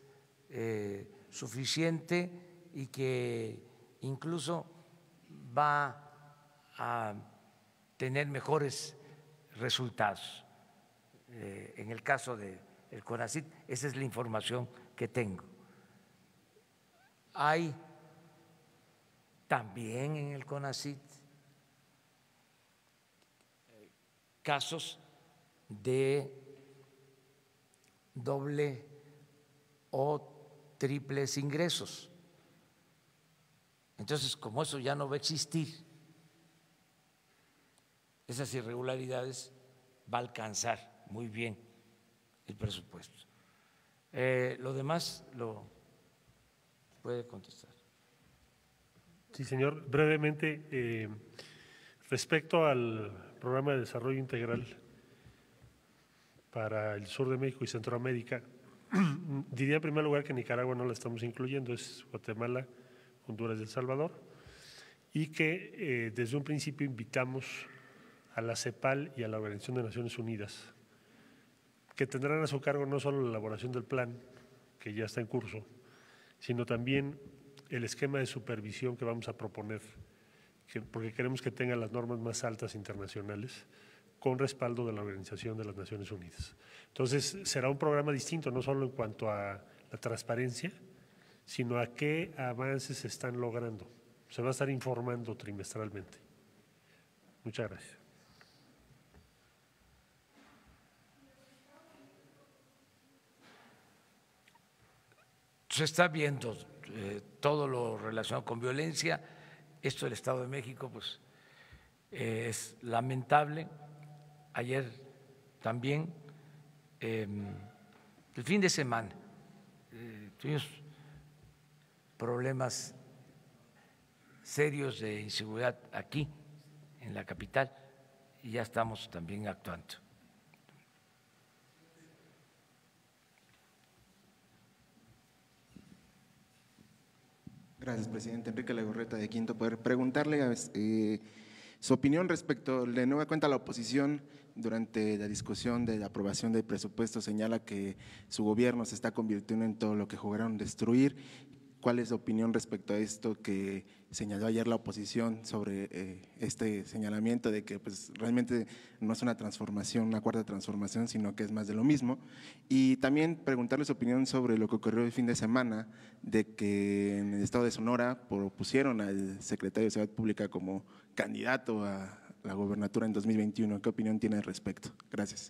suficiente y que incluso va a tener mejores resultados. En el caso del CONACYT, esa es la información que tengo. Hay también en el CONACYT casos de doble o triples ingresos. Entonces, como eso ya no va a existir, esas irregularidades va a alcanzar muy bien el presupuesto. Lo demás lo puede contestar. Sí, señor. Brevemente, Respecto al programa de desarrollo integral para el sur de México y Centroamérica, diría en primer lugar que Nicaragua no la estamos incluyendo, es Guatemala, Honduras y El Salvador, y que desde un principio invitamos a la CEPAL y a la Organización de Naciones Unidas, que tendrán a su cargo no solo la elaboración del plan, que ya está en curso, sino también el esquema de supervisión que vamos a proponer, porque queremos que tenga las normas más altas internacionales, con respaldo de la Organización de las Naciones Unidas. Entonces, será un programa distinto, no solo en cuanto a la transparencia, sino a qué avances se están logrando. Se va a estar informando trimestralmente. Muchas gracias. Se está viendo todo lo relacionado con violencia. Esto del Estado de México, pues, es lamentable. Ayer también, el fin de semana, tuvimos problemas serios de inseguridad aquí, en la capital, y ya estamos también actuando. Gracias, presidente. Enrique Legorreta, de Quinto Poder. Preguntarle su opinión respecto, de nueva cuenta, la oposición durante la discusión de la aprobación del presupuesto señala que su gobierno se está convirtiendo en todo lo que jugaron destruir. ¿Cuál es su opinión respecto a esto que señaló ayer la oposición sobre este señalamiento de que pues, realmente no es una transformación, una cuarta transformación, sino que es más de lo mismo? Y también preguntarle su opinión sobre lo que ocurrió el fin de semana, de que en el estado de Sonora propusieron al secretario de Seguridad Pública como candidato a la gobernatura en 2021. ¿Qué opinión tiene al respecto? Gracias.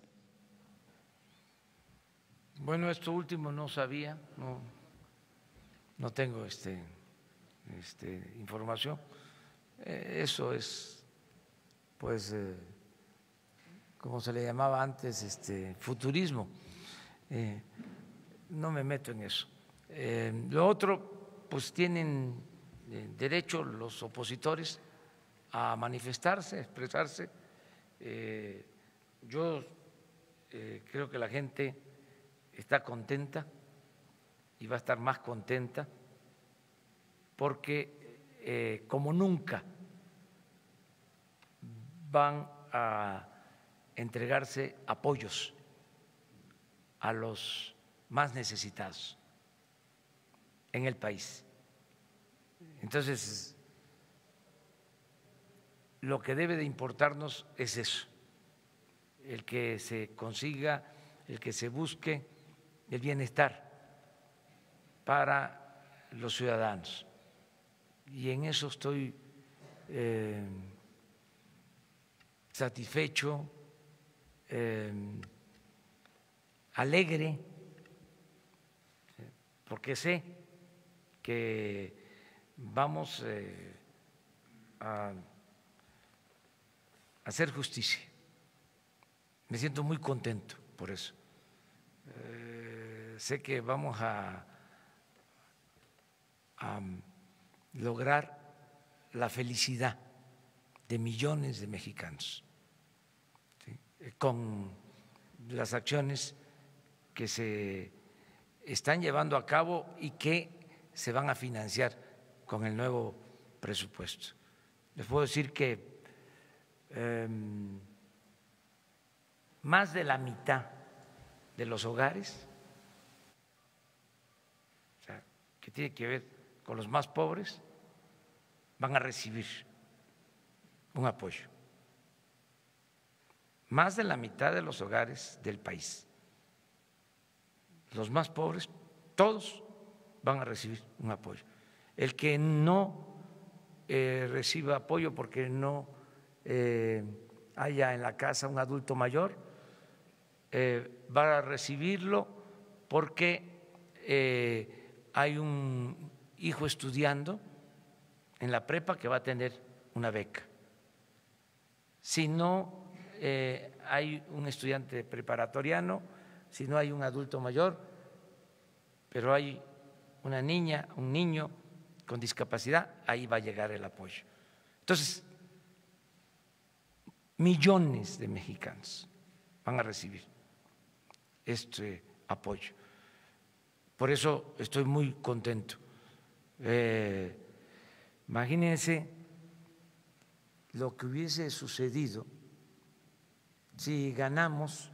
Bueno, esto último no sabía, no tengo información. Eso es, pues, como se le llamaba antes, futurismo. No me meto en eso. Lo otro, pues tienen derecho los opositores a manifestarse, a expresarse. Yo creo que la gente está contenta y va a estar más contenta porque como nunca van a entregarse apoyos a los más necesitados en el país. Entonces, lo que debe de importarnos es eso, el que se consiga, el que se busque el bienestar para los ciudadanos. Y en eso estoy satisfecho, alegre, porque sé que vamos a hacer justicia. Me siento muy contento por eso. Sé que vamos a lograr la felicidad de millones de mexicanos, ¿sí?, con las acciones que se están llevando a cabo y que se van a financiar con el nuevo presupuesto. Les puedo decir que más de la mitad de los hogares, o sea, que tiene que ver con los más pobres, van a recibir un apoyo. Más de la mitad de los hogares del país, los más pobres, todos van a recibir un apoyo. El que no reciba apoyo porque no haya en la casa un adulto mayor, va a recibirlo porque hay un hijo estudiando en la prepa que va a tener una beca. Si no hay un estudiante preparatoriano, si no hay un adulto mayor, pero hay una niña, un niño con discapacidad, ahí va a llegar el apoyo. Entonces, millones de mexicanos van a recibir este apoyo. Por eso estoy muy contento. Imagínense lo que hubiese sucedido si ganamos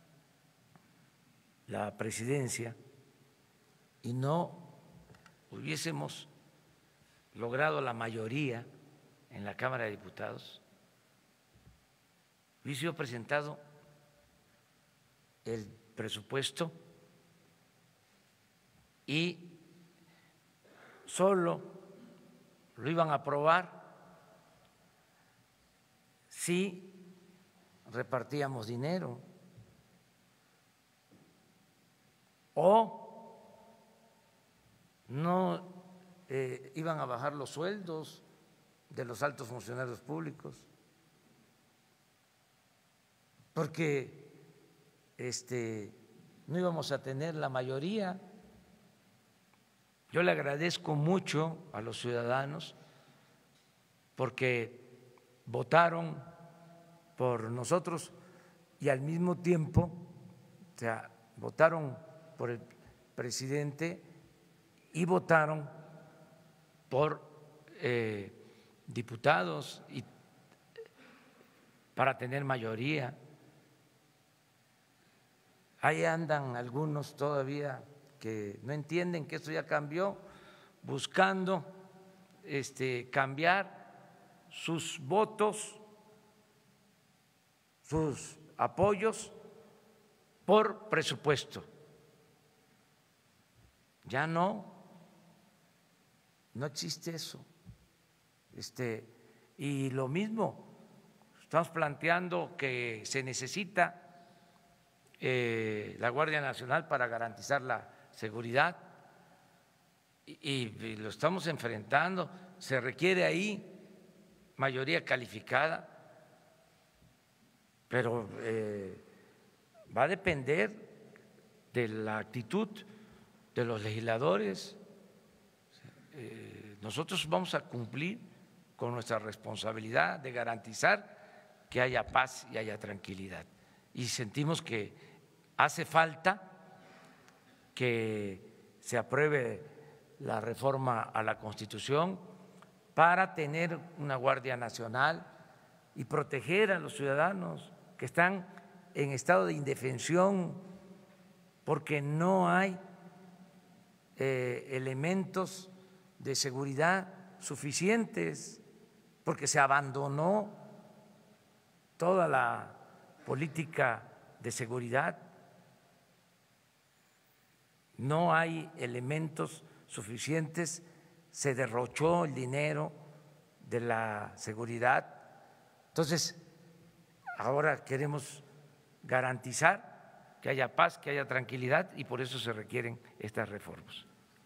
la presidencia y no hubiésemos logrado la mayoría en la Cámara de Diputados. Hubiese sido presentado el presupuesto y solo lo iban a aprobar si repartíamos dinero o no iban a bajar los sueldos de los altos funcionarios públicos, porque no íbamos a tener la mayoría. Yo le agradezco mucho a los ciudadanos porque votaron por nosotros y al mismo tiempo, o sea, votaron por el presidente y votaron por diputados y para tener mayoría. Ahí andan algunos todavía que no entienden que esto ya cambió, buscando cambiar sus votos, sus apoyos por presupuesto. Ya no existe eso. Y lo mismo, estamos planteando que se necesita la Guardia Nacional para garantizar la seguridad y lo estamos enfrentando. Se requiere ahí mayoría calificada, pero va a depender de la actitud de los legisladores. Nosotros vamos a cumplir con nuestra responsabilidad de garantizar que haya paz y haya tranquilidad. Y sentimos que hace falta que se apruebe la reforma a la Constitución para tener una Guardia Nacional y proteger a los ciudadanos que están en estado de indefensión porque no hay elementos de seguridad suficientes, porque se abandonó toda la política de seguridad. No hay elementos suficientes, se derrochó el dinero de la seguridad. Entonces, ahora queremos garantizar que haya paz, que haya tranquilidad y por eso se requieren estas reformas.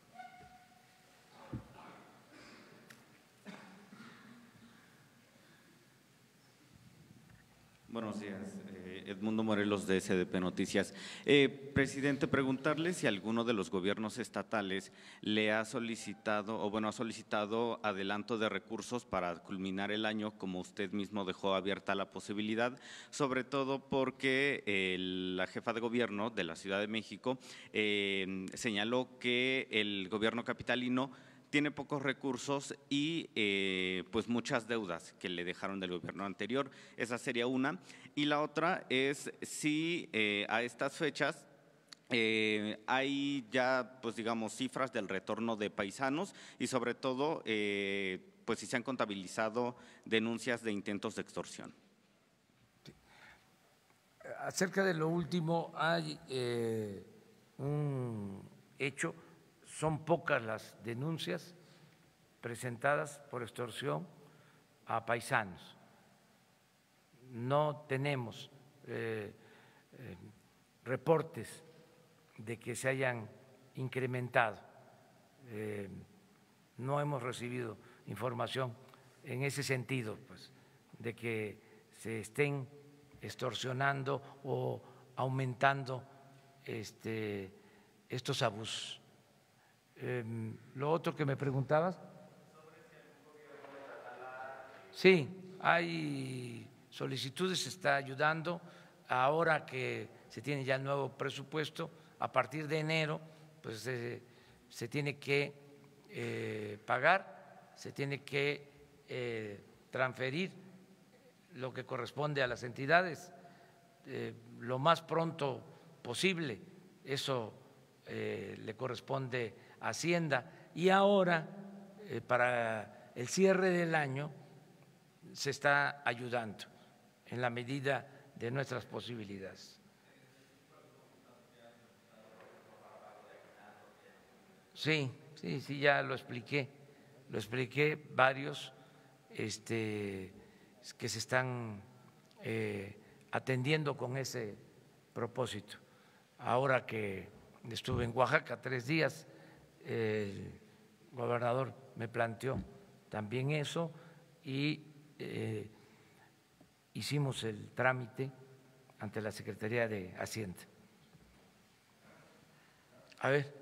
Buenos días, Edmundo Morelos de SDP Noticias. Presidente, preguntarle si alguno de los gobiernos estatales le ha solicitado, ha solicitado adelanto de recursos para culminar el año, como usted mismo dejó abierta la posibilidad, sobre todo porque la jefa de gobierno de la Ciudad de México señaló que el gobierno capitalino tiene pocos recursos y pues muchas deudas que le dejaron del gobierno anterior. Esa sería una. Y la otra es si a estas fechas hay ya, pues digamos, cifras del retorno de paisanos y sobre todo, pues si se han contabilizado denuncias de intentos de extorsión. Acerca de lo último, hay un hecho. Son pocas las denuncias presentadas por extorsión a paisanos. No tenemos reportes de que se hayan incrementado. No hemos recibido información en ese sentido, pues, de que se estén extorsionando o aumentando estos abusos. Lo otro que me preguntabas. Sí, hay solicitudes, se está ayudando. Ahora que se tiene ya el nuevo presupuesto, a partir de enero, pues se tiene que pagar, se tiene que transferir lo que corresponde a las entidades lo más pronto posible. Eso le corresponde a Hacienda. Y ahora, para el cierre del año, se está ayudando en la medida de nuestras posibilidades. Sí, ya lo expliqué varios que se están atendiendo con ese propósito. Ahora que estuve en Oaxaca 3 días, el gobernador me planteó también eso y hicimos el trámite ante la Secretaría de Hacienda. A ver,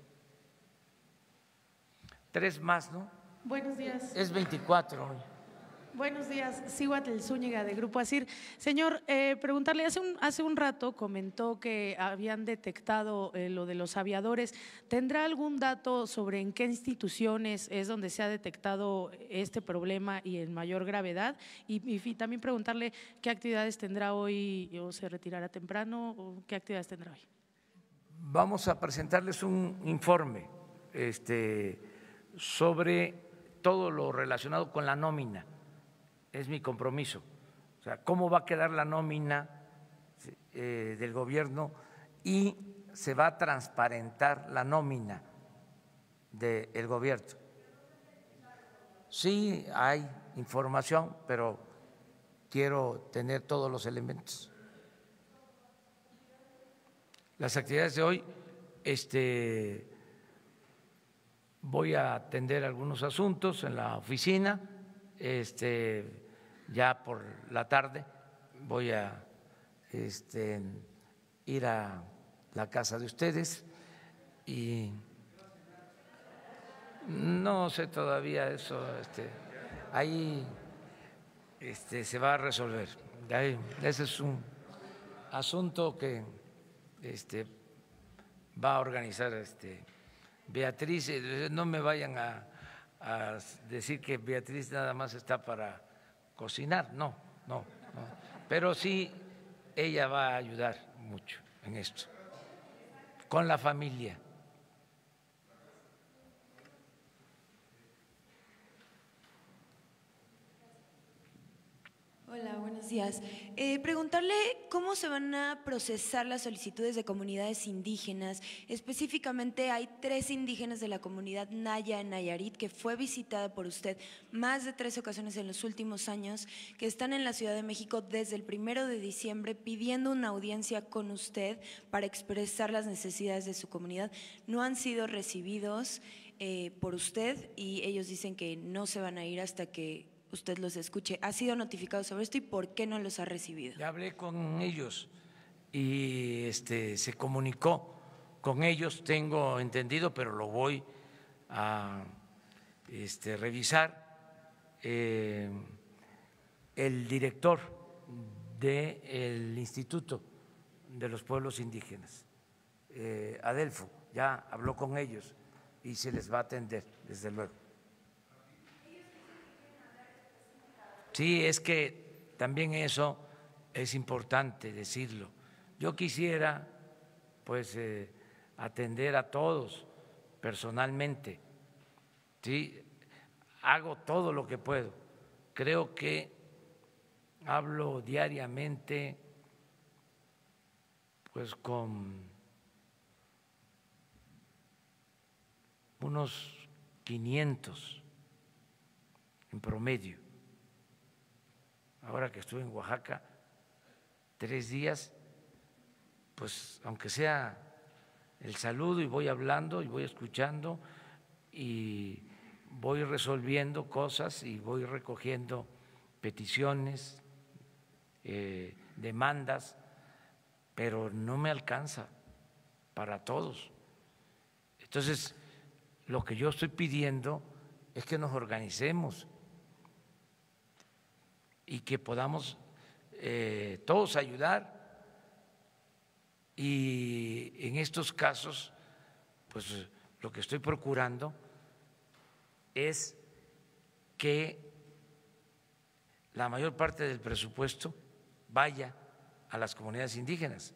3 más, ¿no? Buenos días. Es 24 hoy. Buenos días, Cihuatl Zúñiga de Grupo ASIR. Señor, preguntarle, hace un rato comentó que habían detectado lo de los aviadores. ¿Tendrá algún dato sobre en qué instituciones es donde se ha detectado este problema y en mayor gravedad? Y también preguntarle qué actividades tendrá hoy, o se retirará temprano, o qué actividades tendrá hoy. Vamos a presentarles un informe sobre todo lo relacionado con la nómina. Es mi compromiso. O sea, cómo va a quedar la nómina del gobierno y se va a transparentar la nómina del gobierno. Sí hay información, pero quiero tener todos los elementos. Las actividades de hoy, voy a atender algunos asuntos en la oficina. Ya por la tarde voy a ir a la casa de ustedes y no sé todavía eso, ahí se va a resolver. Ese es un asunto que va a organizar Beatriz. No me vayan a decir que Beatriz nada más está para cocinar, no, pero sí ella va a ayudar mucho en esto, con la familia. Hola, buenos días. Preguntarle cómo se van a procesar las solicitudes de comunidades indígenas. Específicamente hay 3 indígenas de la comunidad Naya en Nayarit que fue visitada por usted más de 3 ocasiones en los últimos años, que están en la Ciudad de México desde el 1 de diciembre pidiendo una audiencia con usted para expresar las necesidades de su comunidad. No han sido recibidos por usted y ellos dicen que no se van a ir hasta que usted los escuche. ¿Ha sido notificado sobre esto y por qué no los ha recibido? Ya hablé con ellos y se comunicó con ellos, tengo entendido, pero lo voy a revisar. El director del Instituto de los Pueblos Indígenas, Adelfo, ya habló con ellos y se les va a atender, desde luego. Sí, es que también eso es importante decirlo. Yo quisiera pues atender a todos personalmente. Sí, hago todo lo que puedo. Creo que hablo diariamente pues con unos 500 en promedio. Ahora que estuve en Oaxaca 3 días, pues aunque sea el saludo y voy hablando y voy escuchando y voy resolviendo cosas y voy recogiendo peticiones, demandas, pero no me alcanza para todos. Entonces, lo que yo estoy pidiendo es que nos organicemos y que podamos todos ayudar, y en estos casos, pues lo que estoy procurando es que la mayor parte del presupuesto vaya a las comunidades indígenas.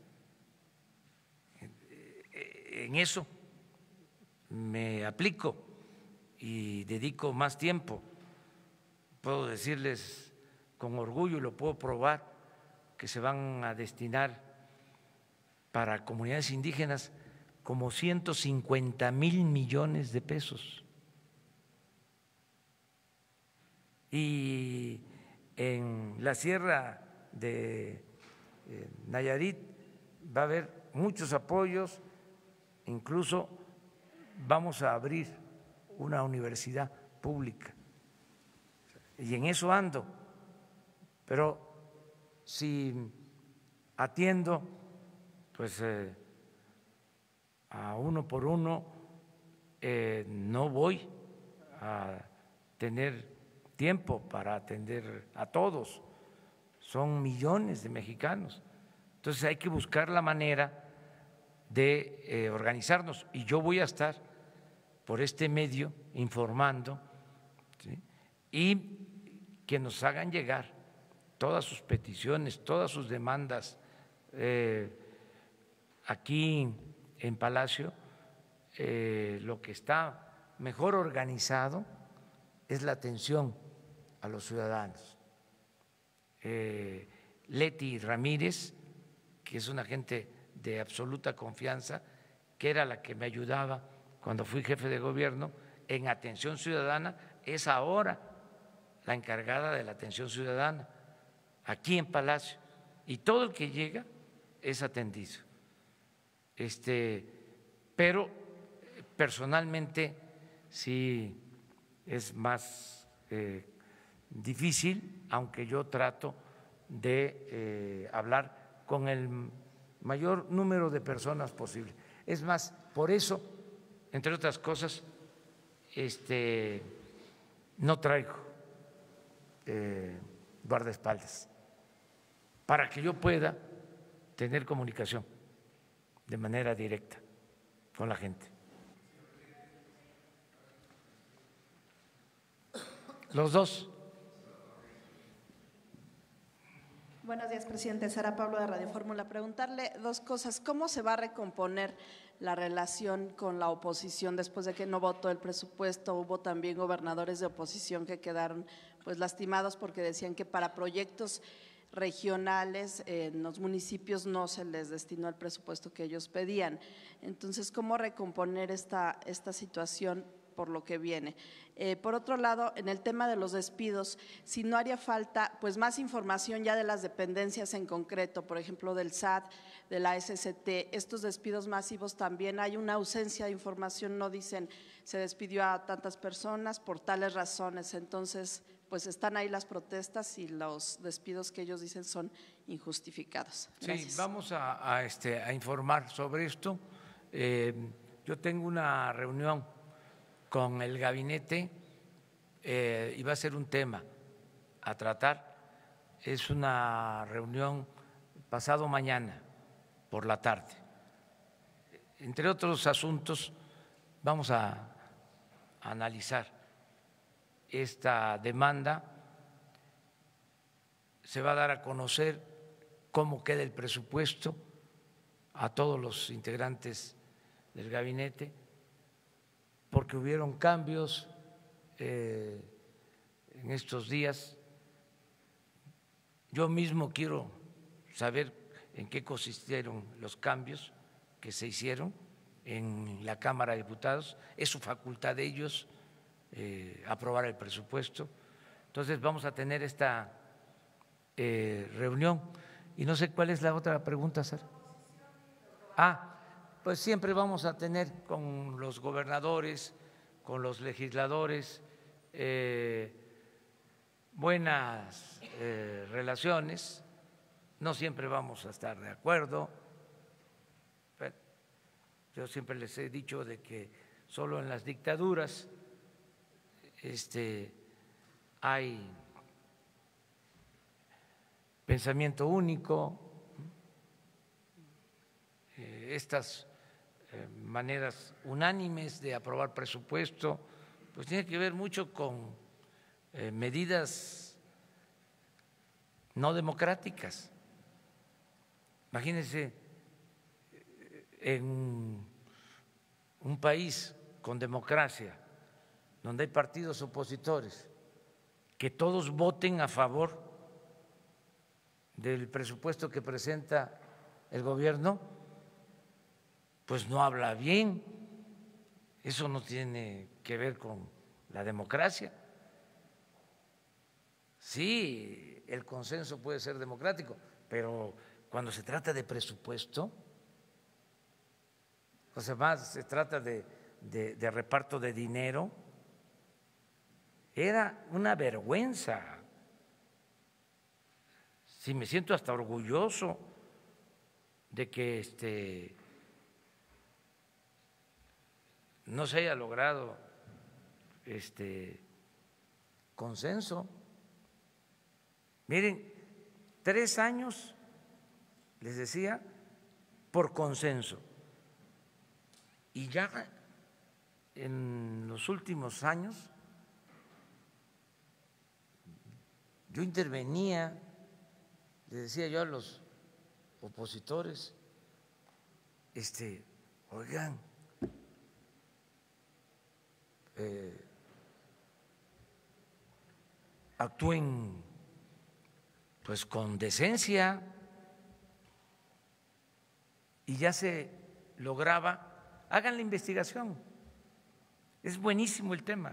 En eso me aplico y dedico más tiempo. Puedo decirles con orgullo, y lo puedo probar, que se van a destinar para comunidades indígenas como 150,000 millones de pesos. Y en la sierra de Nayarit va a haber muchos apoyos, incluso vamos a abrir una universidad pública. Y en eso ando, pero si atiendo pues a uno por uno, no voy a tener tiempo para atender a todos, son millones de mexicanos. Entonces hay que buscar la manera de organizarnos, y yo voy a estar por este medio informando, ¿sí?, y que nos hagan llegar todas sus peticiones, todas sus demandas. Aquí en Palacio lo que está mejor organizado es la atención a los ciudadanos. Leti Ramírez, que es una gente de absoluta confianza, que era la que me ayudaba cuando fui jefe de gobierno en atención ciudadana, es ahora la encargada de la atención ciudadana aquí en Palacio, y todo el que llega es atendido. Pero personalmente sí es más difícil, aunque yo trato de hablar con el mayor número de personas posible. Es más, por eso, entre otras cosas, no traigo guardaespaldas, para que yo pueda tener comunicación de manera directa con la gente. Los dos. Buenos días, presidente. Sara Pablo, de Radio Fórmula. Preguntarle dos cosas. ¿Cómo se va a recomponer la relación con la oposición después de que no votó el presupuesto? Hubo también gobernadores de oposición que quedaron pues lastimados porque decían que para proyectos regionales en los municipios no se les destinó el presupuesto que ellos pedían. Entonces, ¿cómo recomponer esta situación por lo que viene? Por otro lado, en el tema de los despidos, si no haría falta pues más información ya de las dependencias en concreto, por ejemplo del SAT, de la SST, estos despidos masivos también hay una ausencia de información, no dicen se despidió a tantas personas por tales razones, entonces pues están ahí las protestas y los despidos que ellos dicen son injustificados. Gracias. Sí, vamos a informar sobre esto. Yo tengo una reunión con el gabinete y va a ser un tema a tratar. Es una reunión pasado mañana por la tarde. Entre otros asuntos, vamos a analizar esta demanda. Se va a dar a conocer cómo queda el presupuesto a todos los integrantes del gabinete, porque hubieron cambios en estos días. Yo mismo quiero saber en qué consistieron los cambios que se hicieron en la Cámara de Diputados. Es su facultad de ellos aprobar el presupuesto. Entonces vamos a tener esta reunión. Y no sé cuál es la otra pregunta, Sara. Pues siempre vamos a tener con los gobernadores, con los legisladores, buenas relaciones. No siempre vamos a estar de acuerdo. Yo siempre les he dicho de que solo en las dictaduras hay pensamiento único, estas maneras unánimes de aprobar presupuesto, pues tiene que ver mucho con medidas no democráticas. Imagínense en un país con democracia, donde hay partidos opositores, que todos voten a favor del presupuesto que presenta el gobierno, pues no habla bien. Eso no tiene que ver con la democracia. Sí, el consenso puede ser democrático, pero cuando se trata de presupuesto, o sea, más se trata de reparto de dinero, era una vergüenza. Sí, me siento hasta orgulloso de que no se haya logrado consenso. Miren, 3 años, les decía, por consenso. Y ya en los últimos años yo intervenía, les decía yo a los opositores, oigan, actúen pues con decencia, y ya se lograba, hagan la investigación, es buenísimo el tema,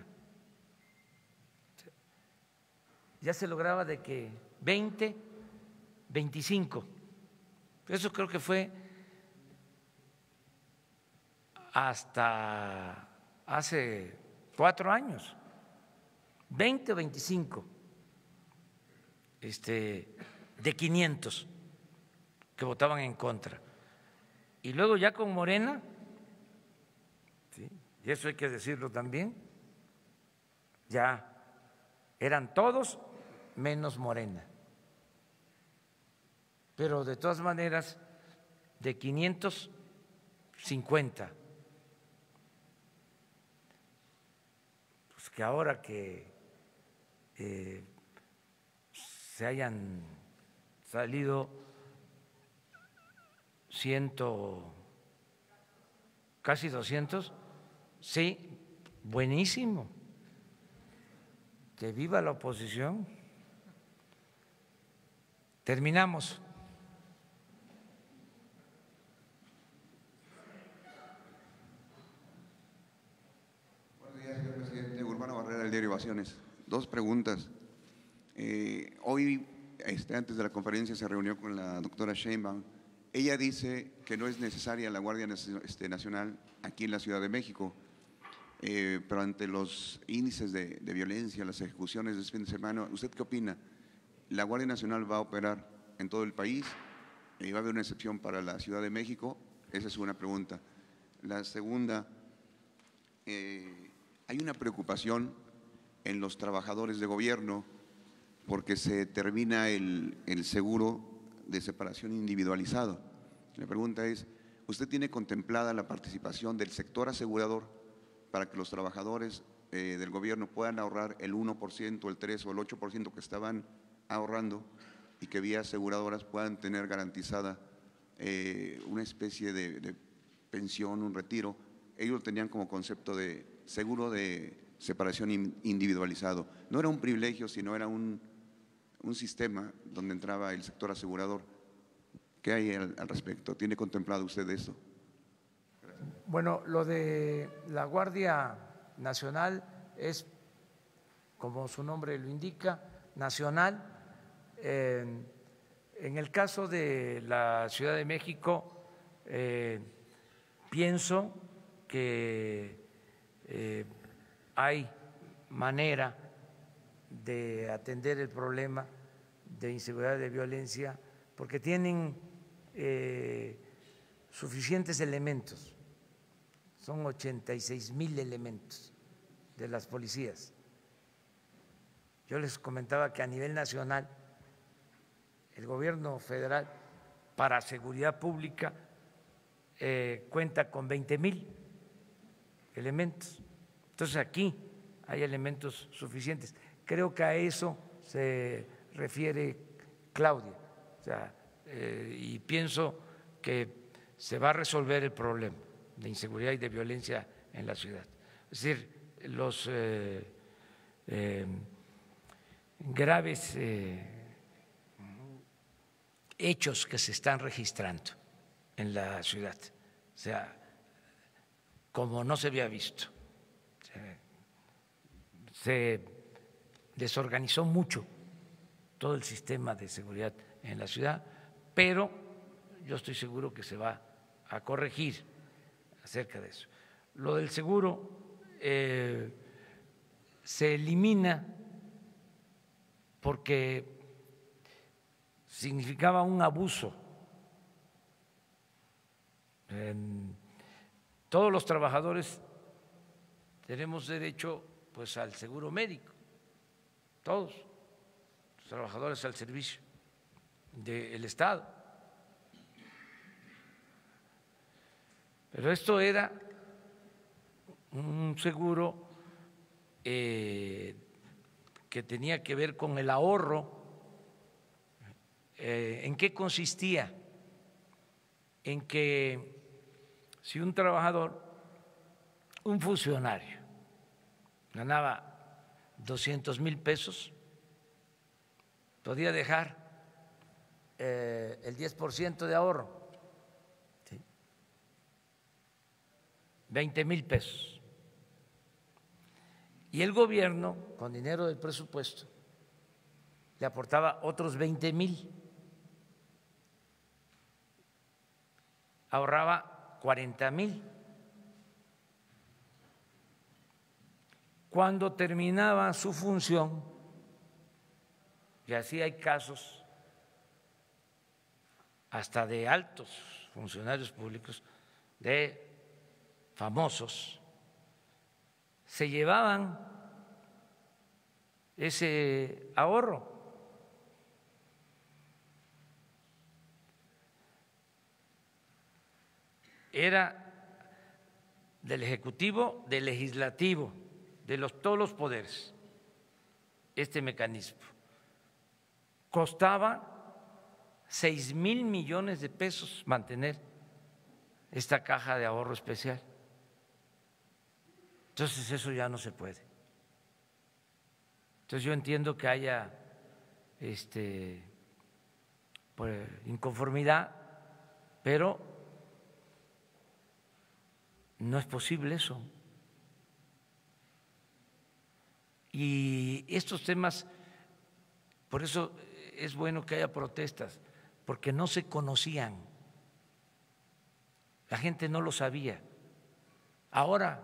ya se lograba de que 20, 25, eso creo que fue hasta hace 4 años, 20 o 25 de 500 que votaban en contra. Y luego ya con Morena, ¿sí?, y eso hay que decirlo también, ya eran todos menos Morena. Pero de todas maneras, de 550, pues que ahora que se hayan salido casi 200, sí, buenísimo, que viva la oposición. Terminamos. Buenos días, señor presidente. Urbano Barrera, del diario Ovaciones. 2 preguntas. Hoy, antes de la conferencia, se reunió con la doctora Sheinbaum. Ella dice que no es necesaria la Guardia Nacional aquí en la Ciudad de México, pero ante los índices de violencia, las ejecuciones de este fin de semana, ¿usted qué opina? ¿La Guardia Nacional va a operar en todo el país? ¿Va a haber una excepción para la Ciudad de México? Esa es una pregunta. La segunda, hay una preocupación en los trabajadores de gobierno porque se termina el seguro de separación individualizado. La pregunta es, ¿usted tiene contemplada la participación del sector asegurador para que los trabajadores del gobierno puedan ahorrar el 1%, el 3% o el 8% que estaban ahorrando y que vía aseguradoras puedan tener garantizada una especie de pensión, un retiro? Ellos tenían como concepto de seguro de separación individualizado. No era un privilegio, sino era un sistema donde entraba el sector asegurador. ¿Qué hay al respecto? ¿Tiene contemplado usted eso? Bueno, lo de la Guardia Nacional es, como su nombre lo indica, nacional. En el caso de la Ciudad de México, pienso que hay manera de atender el problema de inseguridad, de violencia, porque tienen suficientes elementos. Son 86,000 elementos de las policías. Yo les comentaba que a nivel nacional el gobierno federal para seguridad pública cuenta con 20,000 elementos. Entonces aquí hay elementos suficientes. Creo que a eso se refiere Claudia. O sea, y pienso que se va a resolver el problema de inseguridad y de violencia en la ciudad. Es decir, los graves hechos que se están registrando en la ciudad, o sea, como no se había visto. Se desorganizó mucho todo el sistema de seguridad en la ciudad, pero yo estoy seguro que se va a corregir acerca de eso. Lo del seguro se elimina porque significaba un abuso. Todos los trabajadores tenemos derecho pues al seguro médico, todos los trabajadores al servicio del Estado. Pero esto era un seguro que tenía que ver con el ahorro. ¿En qué consistía? En que si un trabajador, un funcionario, ganaba 200,000 pesos, podía dejar el 10% de ahorro, ¿sí? 20,000 pesos. Y el gobierno, con dinero del presupuesto, le aportaba otros 20,000. Ahorraba 40,000. Cuando terminaba su función, y así hay casos hasta de altos funcionarios públicos, de famosos, se llevaban ese ahorro. Era del Ejecutivo, del Legislativo, de todos los poderes, este mecanismo. Costaba 6,000 millones de pesos mantener esta caja de ahorro especial. Entonces eso ya no se puede. Entonces yo entiendo que haya pues, inconformidad, pero no es posible eso. Y estos temas, por eso es bueno que haya protestas, porque no se conocían, la gente no lo sabía. Ahora,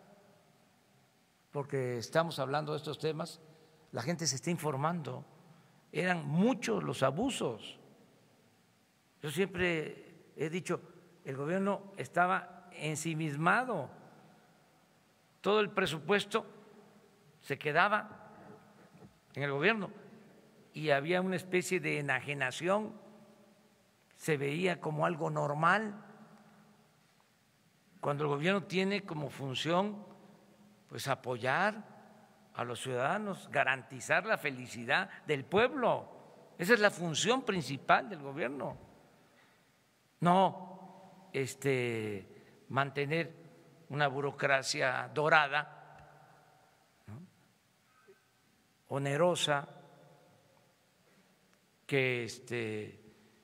porque estamos hablando de estos temas, la gente se está informando. Eran muchos los abusos. Yo siempre he dicho, el gobierno estaba ensimismado, todo el presupuesto se quedaba en el gobierno y había una especie de enajenación, se veía como algo normal, cuando el gobierno tiene como función pues apoyar a los ciudadanos, garantizar la felicidad del pueblo. Esa es la función principal del gobierno. No mantener una burocracia dorada, ¿no?, onerosa, que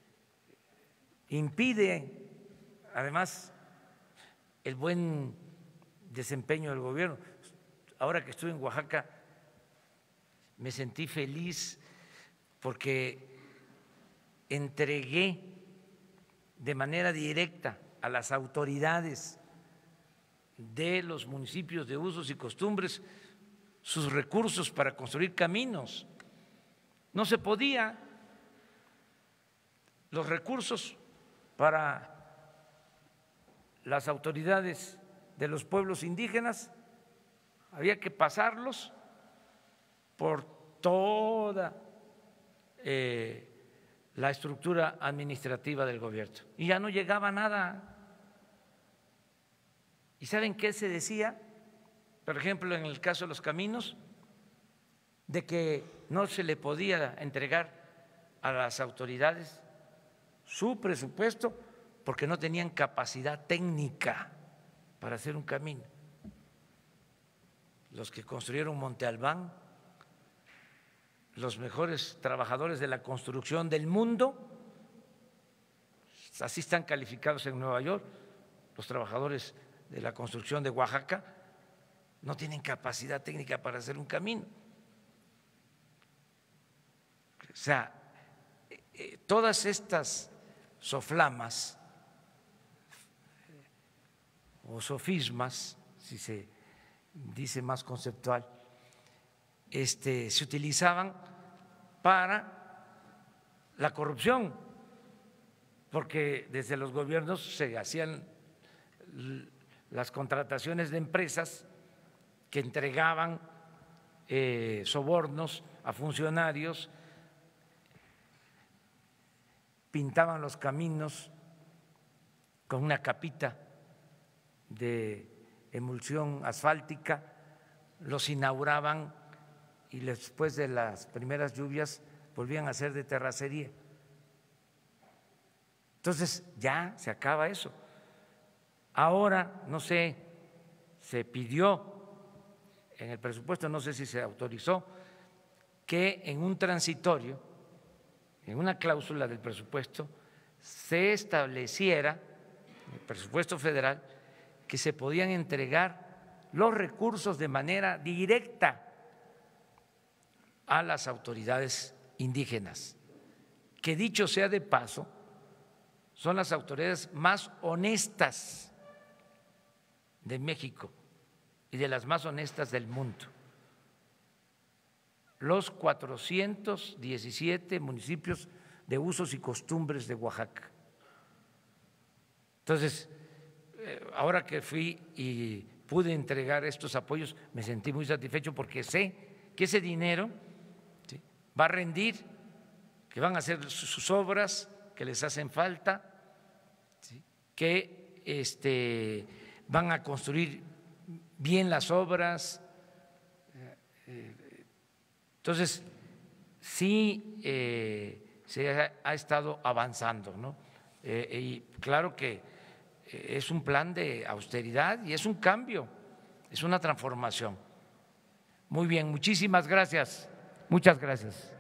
impide además el buen desempeño del gobierno. Ahora que estuve en Oaxaca me sentí feliz porque entregué de manera directa a las autoridades de los municipios de usos y costumbres sus recursos para construir caminos. No se podía. Los recursos para las autoridades de los pueblos indígenas había que pasarlos por toda la estructura administrativa del gobierno y ya no llegaba nada. ¿Y saben qué se decía? Por ejemplo, en el caso de los caminos, de que no se le podía entregar a las autoridades su presupuesto porque no tenían capacidad técnica para hacer un camino. Los que construyeron Monte Albán, los mejores trabajadores de la construcción del mundo, así están calificados en Nueva York, los trabajadores de la construcción de Oaxaca, no tienen capacidad técnica para hacer un camino. O sea, todas estas soflamas o sofismas, si se dice más conceptual, se utilizaban para la corrupción, porque desde los gobiernos se hacían las contrataciones de empresas que entregaban sobornos a funcionarios, pintaban los caminos con una capita de emulsión asfáltica, los inauguraban y después de las primeras lluvias volvían a ser de terracería. Entonces ya se acaba eso. Ahora, no sé, se pidió en el presupuesto, no sé si se autorizó, que en un transitorio, en una cláusula del presupuesto, se estableciera, en el presupuesto federal, que se podían entregar los recursos de manera directa a las autoridades indígenas, que dicho sea de paso, son las autoridades más honestas de México y de las más honestas del mundo. Los 417 municipios de usos y costumbres de Oaxaca. Entonces, ahora que fui y pude entregar estos apoyos, me sentí muy satisfecho porque sé que ese dinero va a rendir, que van a hacer sus obras que les hacen falta, que van a construir bien las obras. Entonces, sí se ha estado avanzando, ¿no? Y claro que es un plan de austeridad y es un cambio, es una transformación. Muy bien, muchísimas gracias. Muchas gracias.